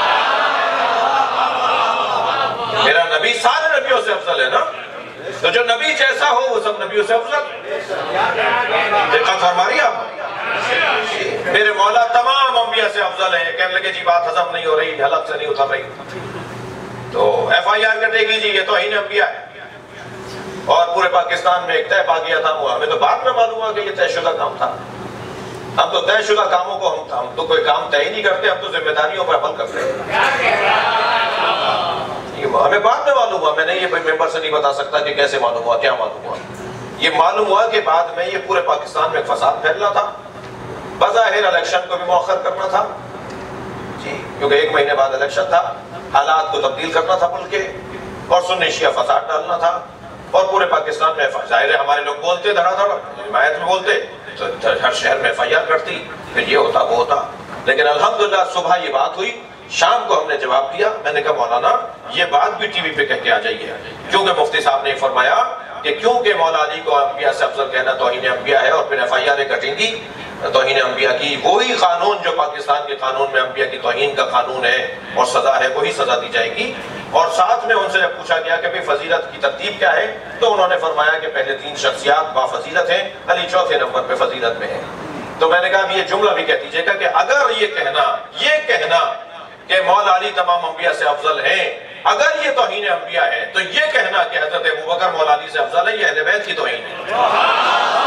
मेरा नबी सारे नबियों से अफजल है ना, तो जो नबी जैसा हो वो सब नबियों से अफजल। देखा फरमारी आप, मेरे मौला तमाम अंबिया से अफजल है। कहने लगे जी बात हजम नहीं हो रही, हलक से नहीं उतर रही, तो एफ आई आर कटेगी जी, ये तो ही अंबिया है। और पूरे पाकिस्तान में एक तय पा गया था, हमें तो बाद में मालूम हुआ कि ये तयशुदा काम था। हम तो तयशुदा कामों को हम हम तो कोई काम तय नहीं करते, हम तो जिम्मेदारियों पर अमल करते हैं। हमें बाद में मालूम हुआ हुआ? मैंने ये मेंबर से नहीं बता सकता कि कैसे मालूम हुआ, क्या मालूम हुआ। ये मालूम हुआ कि बाद में ये पूरे पाकिस्तान में फसाद फैलना था, बज़ाहिर इलेक्शन को भी मौखर करना था जी, क्योंकि एक महीने बाद इलेक्शन था, हालात को तब्दील करना था मुल्क के, और सुन्नी शिया फसाद डालना था, और पूरे पाकिस्तान में जाहिर है हमारे लोग बोलते धड़ाधड़ हिमायत में बोलते तो हर शहर में एफ आई आर करती, फिर ये होता वो होता। लेकिन अल्हम्दुलिल्लाह सुबह ये बात हुई, शाम को हमने जवाब दिया। मैंने कहा मौलाना ये बात भी टीवी पे कह के आ जाइए, क्योंकि मुफ्ती साहब ने फरमाया कि क्योंकि मौला अली को अंबिया से अफजल कहना तौहीन अंबिया है, और फिर एफ आई आर कटेंगी तौहीन अंबिया की। वही कानून जो पाकिस्तान के कानून में अंबिया की तौहीन का कानून है और सजा है, वही सजा दी जाएगी। और साथ में उनसे जब पूछा गया कि भाई फजीलत की तरतीब क्या है, तो उन्होंने फरमाया कि पहले तीन शख्सियात बाफजीलत हैं, अली चौथे नंबर पे फजीलत में है। तो मैंने कहा ये जुमला भी कह दीजिएगा कि अगर ये कहना ये कहना कि मौला अली तमाम अंबिया से अफजल हैं, अगर ये तौहीन अंबिया है, तो ये कहना कि हजरत अबू बकर मौला अली से अफजल है, ये अहले बैत की तौहीन है।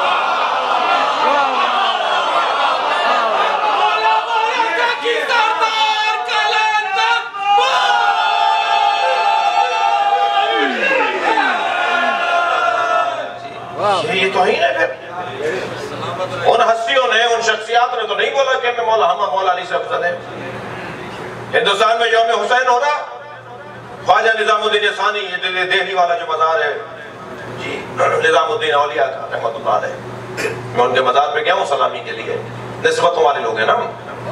ये तौहीन है। फिर उन हस्तियों ने, उन शख्सियात ने तो नहीं बोला कि मैं मौला हम मौला अली से अफजल है। हिंदुस्तान में यौम हुसैन हो रहा, ख्वाजा निजामुद्दीन सानी, ये दिल्ली वाला जो मजार है जी, निजामुद्दीन औलिया का रहमतुल्लाह अलैह, मैं उनके मजार पे गया हूँ सलामी के लिए। निस्बतों वाले लोग हैं ना,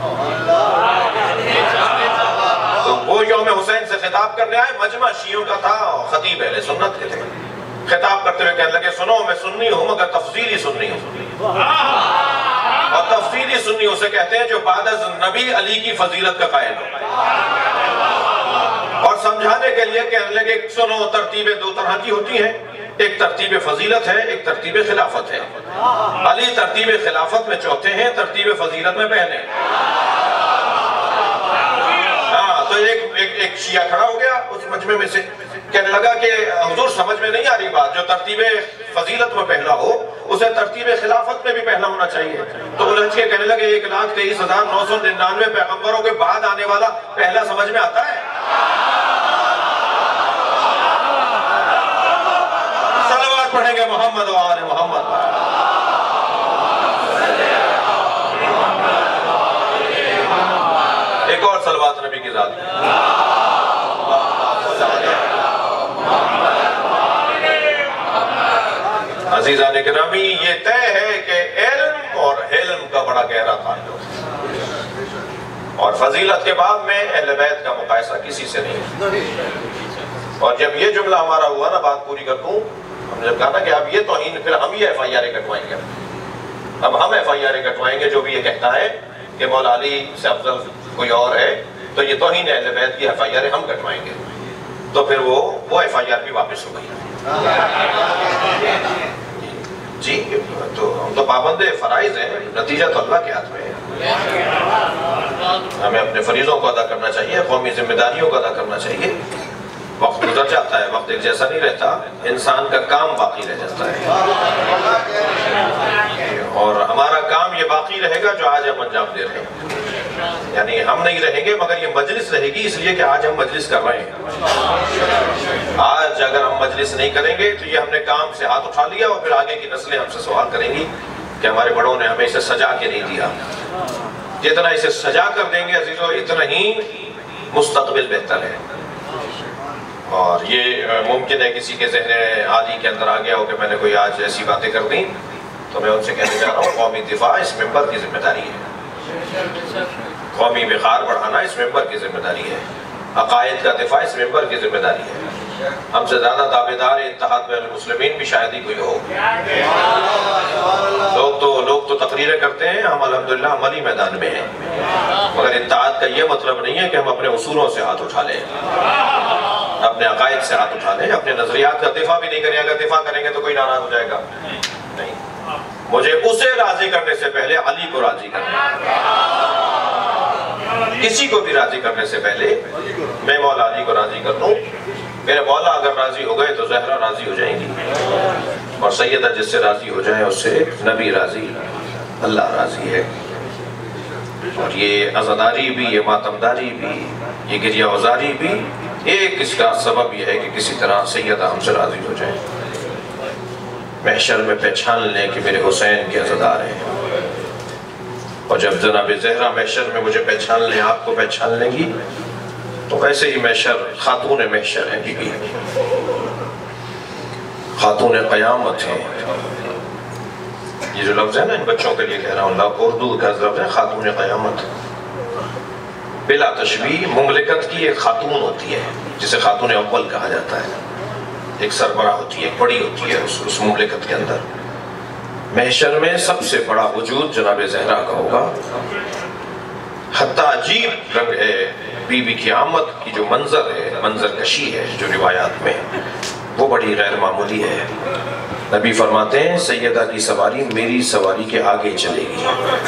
तो वो यौम हुसैन से खिताब करने आए। मजमा शियों का था, खतीब अहले सुन्नत के थे। खिताब करते हुए कहने लगे सुनो मैं सुन्नी हूँ मगर तफसीली सुन्नी हूँ। और तफसीली सुन्नी उसे कहते हैं जो बाद नबी अली की फजीलत का कायल हो। और समझाने के लिए कहने लगे सुनो तरतीबें दो तरह की होती हैं, एक तरतीब फजीलत है, एक तरतीब खिलाफत है। अली तरतीब खिलाफत में चौथे हैं, तरतीब फजीलत में पहले। हाँ, तो एक एक, एक शिया खड़ा हो गया उस मजमे में से, कहने लगा कि हुजूर समझ में नहीं आ रही बात, जो तरतीब फजीलत में पहला हो उसे तरतीब खिलाफत में भी पहला होना चाहिए। तो उलझ के कहने लगे एक लाख तेईस हजार नौ सौ निन्यानवे पैगम्बरों के बाद आने वाला पहला समझ में आता है? सलवात पढ़ेंगे मोहम्मद व आले मोहम्मद। एक और सलवात नबी की जात अजीज़ान किरामी, ये तय है कि इल्म और हिल्म का बड़ा गहरा ताल्लुक, और फजीलत के बाद में अहले बैत का मुकायसा किसी से नहीं। और जब ये जुमला हमारा हुआ ना, बात पूरी कर दूं, हमने जब कहा ना कि अब ये तौहीन, फिर हम ये एफ आई आर कटवाएंगे, अब हम एफ आई आर कटवाएंगे जो भी ये कहता है कि मौला अली से अफजल कोई और है, तो ये तौहीन अहले बैत की एफ आई आर हम कटवाएंगे। तो फिर वो वो एफ आई आर भी वापस हो गई जी। तो हम तो पाबंद फराइज हैं, नतीजा तो अल्लाह के हाथ में है। हमें अपने फरीजों को अदा करना चाहिए, कौमी जिम्मेदारियों को अदा करना चाहिए। वक्त गुजर जाता है, वक्त एक जैसा नहीं रहता, इंसान का काम बाकी रह जाता है, और हमारा काम ये बाकी रहेगा जो आज हम अंजाम दे रहे हैं। यानी हम नहीं रहेंगे मगर ये मजलिस रहेगी, इसलिए कि आज हम मजलिस कर रहे हैं। आज अगर हम मजलिस नहीं करेंगे तो ये हमने काम से हाथ उठा लिया, और फिर आगे की नस्लें हमसे सवाल करेंगी कि हमारे बड़ों ने हमें इसे सजा के नहीं दिया। जितना इसे सजा कर देंगे अजीजों, इतना ही मुस्तकबिल बेहतर है। और ये मुमकिन है किसी के ज़हन आली के अंदर आ गया हो कि मैंने कोई आज ऐसी बातें कर दी, तो मैं उनसे कहने जा रहा हूँ कौमी दिफा इस मेंबर की जिम्मेदारी है, कौमी विकार बढ़ाना इस मेंबर की जिम्मेदारी है, अकायद का दिफा इस मेंबर की जिम्मेदारी है। हमसे ज्यादा दावेदार इत्तेहाद में मुस्लिमीन भी शायद ही कोई हो। लोग तो लोग तो तकरीरें करते हैं, हम अल्हम्दुलिल्लाह अमली मैदान में हैं, मगर इत्तेहाद का ये मतलब नहीं है कि हम अपने उसूलों से हाथ उठा लें, अपने अकायद से हाथ उठा लें, अपने नजरियात का दिफा भी नहीं करें। अगर दिफा करेंगे तो कोई नाराज हो जाएगा, नहीं। मुझे उसे राजी करने से पहले अली को राजी करना, किसी को भी राजी करने से पहले मैं मौला अली को राजी कर लूं। मेरे मौला अगर राजी हो गए तो जहरा राजी हो जाएंगी, और सैयदा जिससे राजी हो जाए उससे नबी राजी, अल्लाह राजी है। और ये अज़ादारी भी, ये मातमदारी भी, ये गिरिया वज़ारी भी एक इसका सबब यह है कि किसी तरह सैयदा हमसे राजी हो जाए, महशर में पहचान लें कि मेरे हुसैन के अज़ादार हैं। और जब जनाब ज़हरा महशर में मुझे पहचान लें, आपको पहचान लेंगी, तो वैसे ही महशर खातून महशर है, बीबी खातून क़यामत है। ये जो लफ्ज़ है ना, इन बच्चों के लिए कह रहा हूँ, उर्दू का लफ्ज़ है खातून क़यामत। बिला तशबीह मुमलिकत की एक खातून होती है जिसे खातून अव्वल कहा जाता है, एक सरबरा होती है, एक बड़ी होती है उस, उस मुमलिकत के अंदर। महशर में सबसे बड़ा वजूद जनाब ज़हरा का होगा। हत्ता अजीब रंग है बीबी की आमद की, जो मंजर है, मंजर कशी है जो रिवायात में, वो बड़ी गैर मामूली है। नबी फरमाते हैं सैयदा की सवारी मेरी सवारी के आगे चलेगी।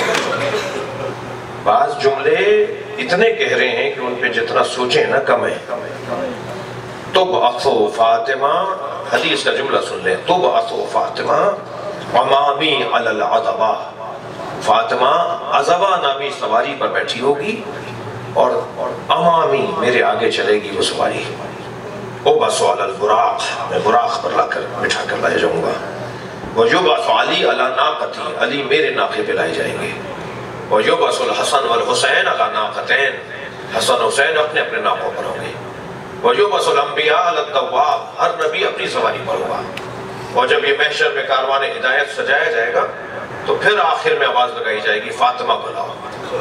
बाज जुमले इतने गहरे हैं कि उन पे जितना सोचें ना कम है। तुब असो फातिमा, हदीस का जुमला सुन लें, तुब असो फातिमा अमामी अलल अज़बा, फातिमा अज़बा नामी सवारी पर बैठी होगी और अमामी मेरे आगे चलेगी वो सवारी। ओ बसो अलल बुराक, मैं बुराक पर लाकर बिठा कर लाया जाऊंगा। वो यो बसो अली अला नाक़ती, अली मेरे नाक़े पे लाए जाएंगे। और यो बसुल हसन वल हुसैन अला नाक़तैन, हसन हुसैन अपने अपने नाकों पर होंगे। और यो बसुल अंबिया अला तव्वाब, हर नबी अपनी सवारी पर होगा। और जब ये महशर में कारवान हिदायत सजाया जाएगा तो फिर आखिर में आवाज लगाई जाएगी फातिमा को लाओ।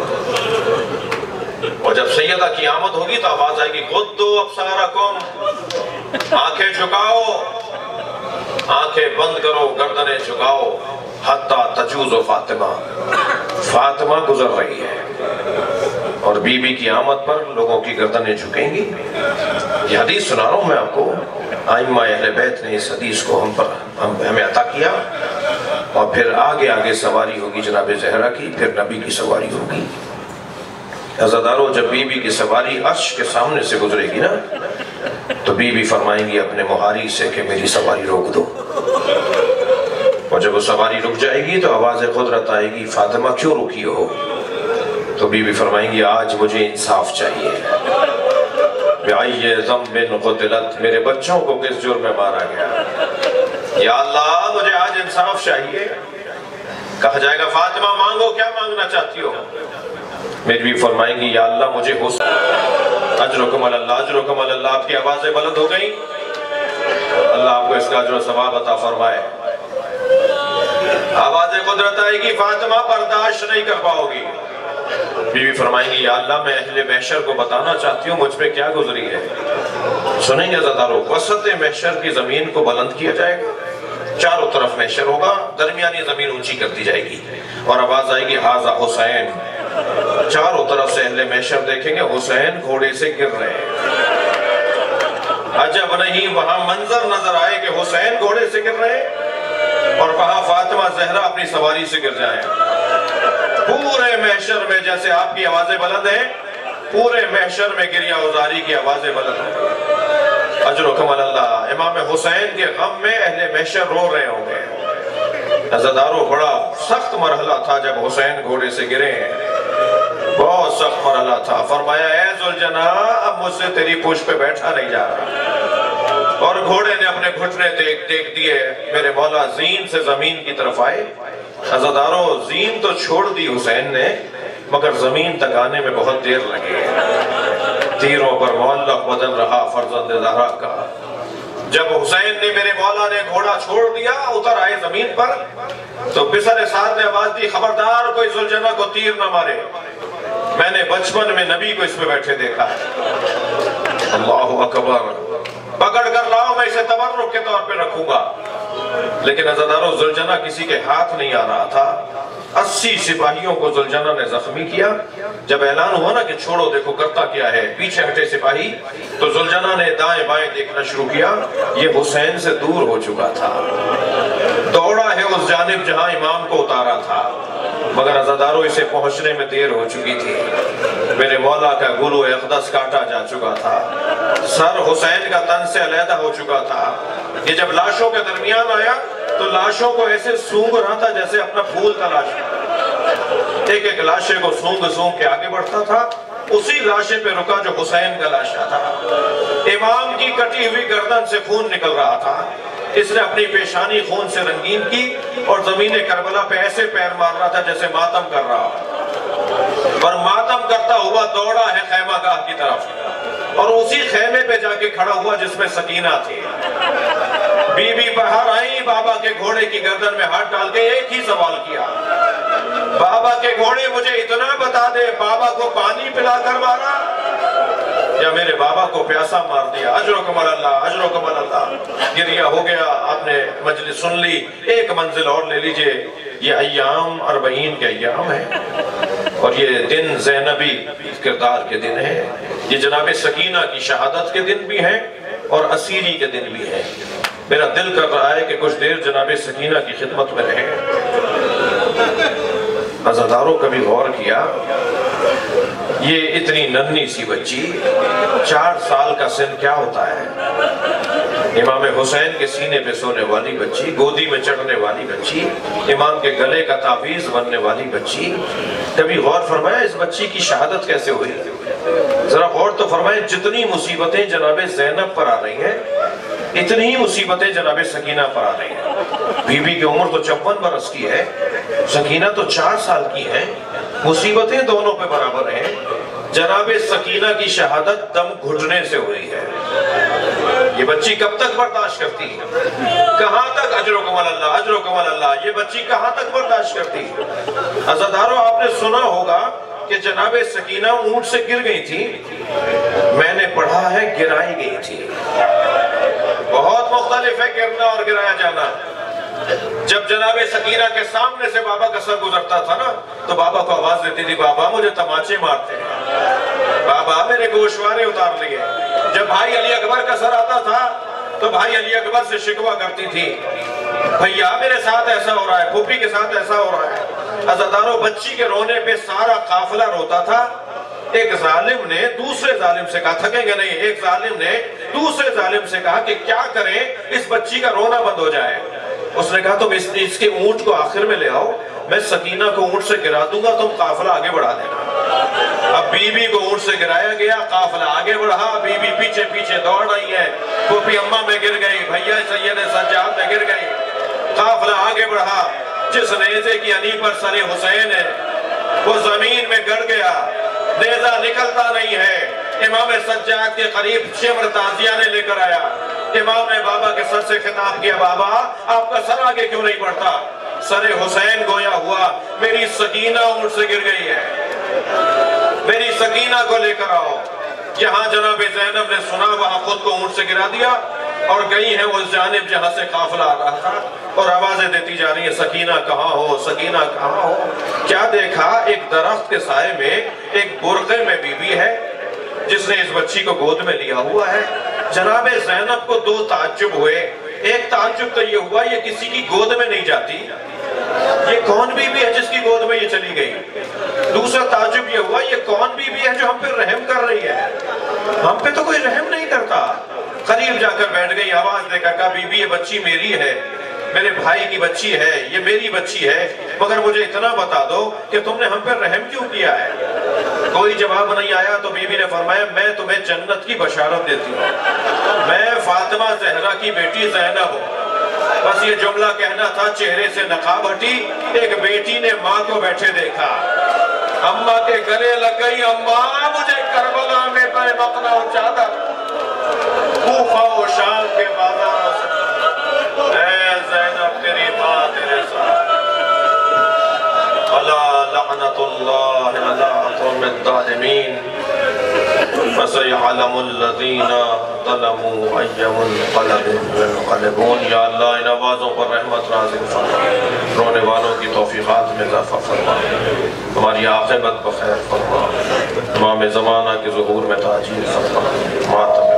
और जब सैयदा की आमद होगी तो आवाज आएगी गुद्दू अब्सारकुम, आंखें झुकाओ, आंखें बंद करो, गर्दनें झुकाओ, हत्ता तजूज़ो फातिमा, फातिमा गुजर रही है। और बीबी की आमद पर लोगों की गर्दनें झुकेंगी। ये हदीस सुना रहा हूँ मैं आपको, आइम्मा अहले बैत ने इस हदीस को हम पर हम हमें अता किया। और फिर आगे आगे सवारी होगी जनाब ज़हरा की, फिर नबी की सवारी होगी। अज़ादारों, जब बीबी की सवारी अर्श के सामने से गुजरेगी ना, तो बीबी फरमाएंगी अपने मुहारी से कि मेरी सवारी रोक दो। और जब वो सवारी रुक जाएगी तो आवाज़ कुदरत आएगी फातिमा क्यों रुकी हो? तो बीबी फरमाएंगी आज मुझे इंसाफ चाहिए। मेरे बच्चों को किस जुर्म में मारा गया, या अल्लाह मुझे आज इंसाफ चाहिए। कहा जाएगा फातिमा मांगो, क्या मांगना चाहती हो? मेरी भी फरमाएंगी या अल्लाह मुझे हुस्न, अजरुकुम अल्लाह, अजरुकुम अल्लाह। आपकी आवाज़ें बुलंद हो गई, अल्लाह आपको इसका अजर सवाब अता फरमाए। आवाज़ें कुदरत आएगी, फातिमा बर्दाश्त नहीं कर पाओगी। बीवी फरमाएंगी या अल्लाह मैं अहले महशर को बताना चाहती हूँ मुझ पे क्या गुजरी है। सुनेंगे अज़ादारों, वसत महशर की जमीन को बुलंद किया जाएगा, चारों तरफ महशर होगा, दरमियानी जमीन ऊंची कर दी जाएगी और आवाज आएगी हाजा हुसैन। चारों तरफ से अहले महशर देखेंगे हुसैन घोड़े से गिर रहे हैं। अजब नहीं, वहां मंजर नजर आए कि हुसैन घोड़े से गिर रहे हैं और वहां फातिमा ज़हरा अपनी सवारी से गिर जाए। पूरे महशर में जैसे आपकी आवाजें बुलंद हैं, पूरे महशर में गिरिया उजारी की आवाजें बुलंद हैं। अजरुकुम अल्लाह। इमाम हुसैन के गम में अहले महशर रो रहे होंगे। अज़ादारों, बड़ा सख्त मरहला था जब हुसैन घोड़े से गिरे, बहुत सख्त मरहला था। फरमाया ऐ ज़ुलजना, अब मुझसे तेरी पूछ पे बैठा नहीं जा रहा। और घोड़े ने अपने घुटने टेक टेक दिए, मेरे मौला जीन से जमीन की तरफ आए। अज़ादारों, जीन तो छोड़ दी हुसैन ने, मगर जमीन तक आने में बहुत देर लगी। तीरों पर मुअल्लक़ बदन रहा फर्जंद ज़हरा का। जब हुसैन ने, मेरे मौला ने घोड़ा छोड़ दिया, उतर आए जमीन पर, तो बिसर साद ने आवाज दी खबरदार कोई ज़ुलजना को तीर न मारे, मैंने बचपन में नबी को इस पे बैठे देखा है। अल्लाहु अकबर। पकड़ कर लाओ, मैं इसे तबर्रुक के तौर पे रखूंगा। लेकिन अज़ादारों, ज़ुलजना किसी के हाथ नहीं आ रहा था। अस्सी सिपाहियों को ज़ुलजना ने जख्मी किया। जब ऐलान हुआ ना कि छोड़ो, देखो करता क्या है, पीछे हटे सिपाही, तो ज़ुलजना ने दाएं बाएं देखना शुरू किया। ये हुसैन से दूर हो चुका था, दौड़ा है उस जानिब जहां इमाम को उतारा था, मगर अज़ादारों इसे पहुंचने में देर हो चुकी थी। मेरे मौला का गुलू अक़दस काटा जा चुका था, सर हुसैन का तन से अलहदा हो चुका था। ये जब लाशों के दरमियान आया तो लाशों को ऐसे सूंघ रहा था जैसे अपना फूल तलाश। एक एक लाशे को सूंघ सूंघ के आगे बढ़ता था, उसी लाशे पे रुका जो हुसैन का लाशा था। इमाम की कटी हुई गर्दन से खून निकल रहा था। इसने अपनी पेशानी खून से रंगीन की और जमीन करबला पे ऐसे पैर मार रहा था जैसे मातम कर रहा हो। और मातम करता हुआ दौड़ा है खैमागाह की तरफ और उसी खेमे पे जाके खड़ा हुआ जिसमें सकीना थी। बीबी बाहर आई, बाबा के घोड़े की गर्दन में हाथ डाल के एक ही सवाल किया, बाबा के घोड़े मुझे इतना बता दे, बाबा को पानी पिलाकर मारा या मेरे बाबा को प्यासा मार दिया? अजरो कमल अल्लाह, अजरो कमल अल्लाह। गिरिया हो गया। आपने मजलिस सुन ली, एक मंजिल और ले लीजिए। ये अय्याम अरबईन के अय्याम है और ये दिन ज़ैनबी किरदार के दिन है। ये जनाब सकीना की शहादत के दिन भी है और असीरी के दिन भी है। मेरा दिल कर रहा है कि कुछ देर जनाब सकीना की खिदमत में रहे। अज़ादारों कभी गौर किया, ये इतनी नन्ही सी बच्ची, चार साल का सिन क्या होता है? इमाम हुसैन के सीने पे सोने वाली बच्ची, गोदी में चढ़ने वाली बच्ची, इमाम के गले का तावीज बनने वाली बच्ची। कभी गौर फरमाया इस बच्ची की शहादत कैसे हुई? जरा गौर तो फरमाए, जितनी मुसीबतें जनाब ज़ैनब पर आ रही हैं इतनी ही मुसीबतें जनाब सकीना पर आ रही हैं। बीबी की उम्र तो चौवन बरस की है, सकीना तो चार साल की है। मुसीबतें दोनों पे बराबर हैं। जनाब सकीना की शहादत दम घुटने से हुई है। ये बच्ची कब तक बर्दाश्त करती है? कहां तक? अजरो कमल अल्लाह, अजरो कमल अल्लाह। ये बच्ची कहां तक बर्दाश्त करती है? अज़ादारों, आपने सुना होगा कि जनाब सकीना ऊंट से गिर गई थी। मैंने पढ़ा है गिराई गई थी। बहुत मुख्तलिफ है गिरना और गिराया जाना। जब जनाब सकीना के सामने से बाबा का सर गुजरता था ना, तो बाबा को आवाज देती थी, बाबा मुझे तमाचे मारते हैं, बाबा मेरे गोशवारे उतार लिए। जब भाई अली अकबर का सर आता था तो भाई अली अकबर से शिकवा करती थी, भैया मेरे साथ ऐसा हो रहा है, फूफी के साथ ऐसा हो रहा है। अज़ादारों, बच्ची के रोने पे सारा काफिला रोता था। एक जालिम ने दूसरे जालिम से कहा, थकेंगे नहीं, एक जालिम ने दूसरे जालिम से कहा कि क्या करें इस बच्ची का रोना बंद हो जाए। उसने कहा तुम इस, इसके ऊंट को आखिर में ले आओ, मैं सकीना को ऊंट से गिरा दूंगा, तुम काफिला आगे बढ़ा देना। अब बीबी को ऊंट से गिराया गया, काफिला आगे बढ़ा, बीबी पीछे पीछे दौड़ रही है। फूफी अम्मा में गिर गई, भैया सैयद सज्जाद में गिर गई, काफिला आगे बढ़ा। जिस नेज़े की अनी पर सरे हुसैन है वो जमीन में गड़ गया, नेज़ा निकलता नहीं है। इमाम सज्जाद के करीब शिमर ताजियाने लेकर आया। इमाम ने बाबा के सर से खिताब किया, बाबा आपका सर आगे क्यों नहीं बढ़ता? सरे हुसैन गोया हुआ, मेरी सकीना ऊंट से गिर गई है, मेरी सकीना को लेकर आओ। जहां जनाब ज़ैनब ने सुना वहां खुद को ऊंट से गिरा दिया और गई है उस जानिब जहां से काफिला आ रहा था और आवाजें देती जा रही है, सकीना कहाँ हो, सकीना कहाँ हो। क्या देखा? एक दरख्त के साए में एक बुरके में बीबी है जिसने इस बच्ची को गोद में लिया हुआ है। जनाब ज़ैनब को दो ताज्जुब हुए। एक ताज्जुब तो ये हुआ ये किसी की गोद में नहीं जाती, ये कौन बीबी है जिसकी गोद में ये चली गई। दूसरा ताज्जुब ये हुआ ये कौन बीबी है जो हम पे रहम कर रही है, हम पे तो कोई रहम नहीं करता। करीब जाकर बैठ गई, आवाज देकर कहा, बीबी ये बच्ची मेरी है, मेरे भाई की बच्ची है, ये मेरी बच्ची है, मगर मुझे इतना बता दो कि तुमने हम पर रहम क्यों किया है। कोई जवाब नहीं आया तो बीबी ने फरमाया, मैं तुम्हें जन्नत की बशारत देती हूँ, मैं फातिमा ज़हरा की बेटी ज़ैनब हूँ। बस ये जुमला कहना था, चेहरे से नकाब हटी। एक बेटी ने माँ को बैठे देखा, अम्मा के गले लग गई, अम्मा मुझे करबला में बेमकना और चादर, कूफा और शाम के बाजारों से, ऐ ज़ैनब तेरी माँ तेरे साथ। अला लअनतुल्लाह अला क़ौमिज़ ज़ालिमीन फसयअलमुल लज़ीना ज़लमू अय्युल क़लबिन यन्क़लिबून। या अल्लाह इन आवाज़ों पर रहमत नाज़िल फरमा, रोने वालों की तौफ़ीक़ात में इज़ाफ़ा फरमा, हमारी आक़िबत बख़ैर फरमा, इमाम ज़माना के ज़ुहूर में ताजील फरमा।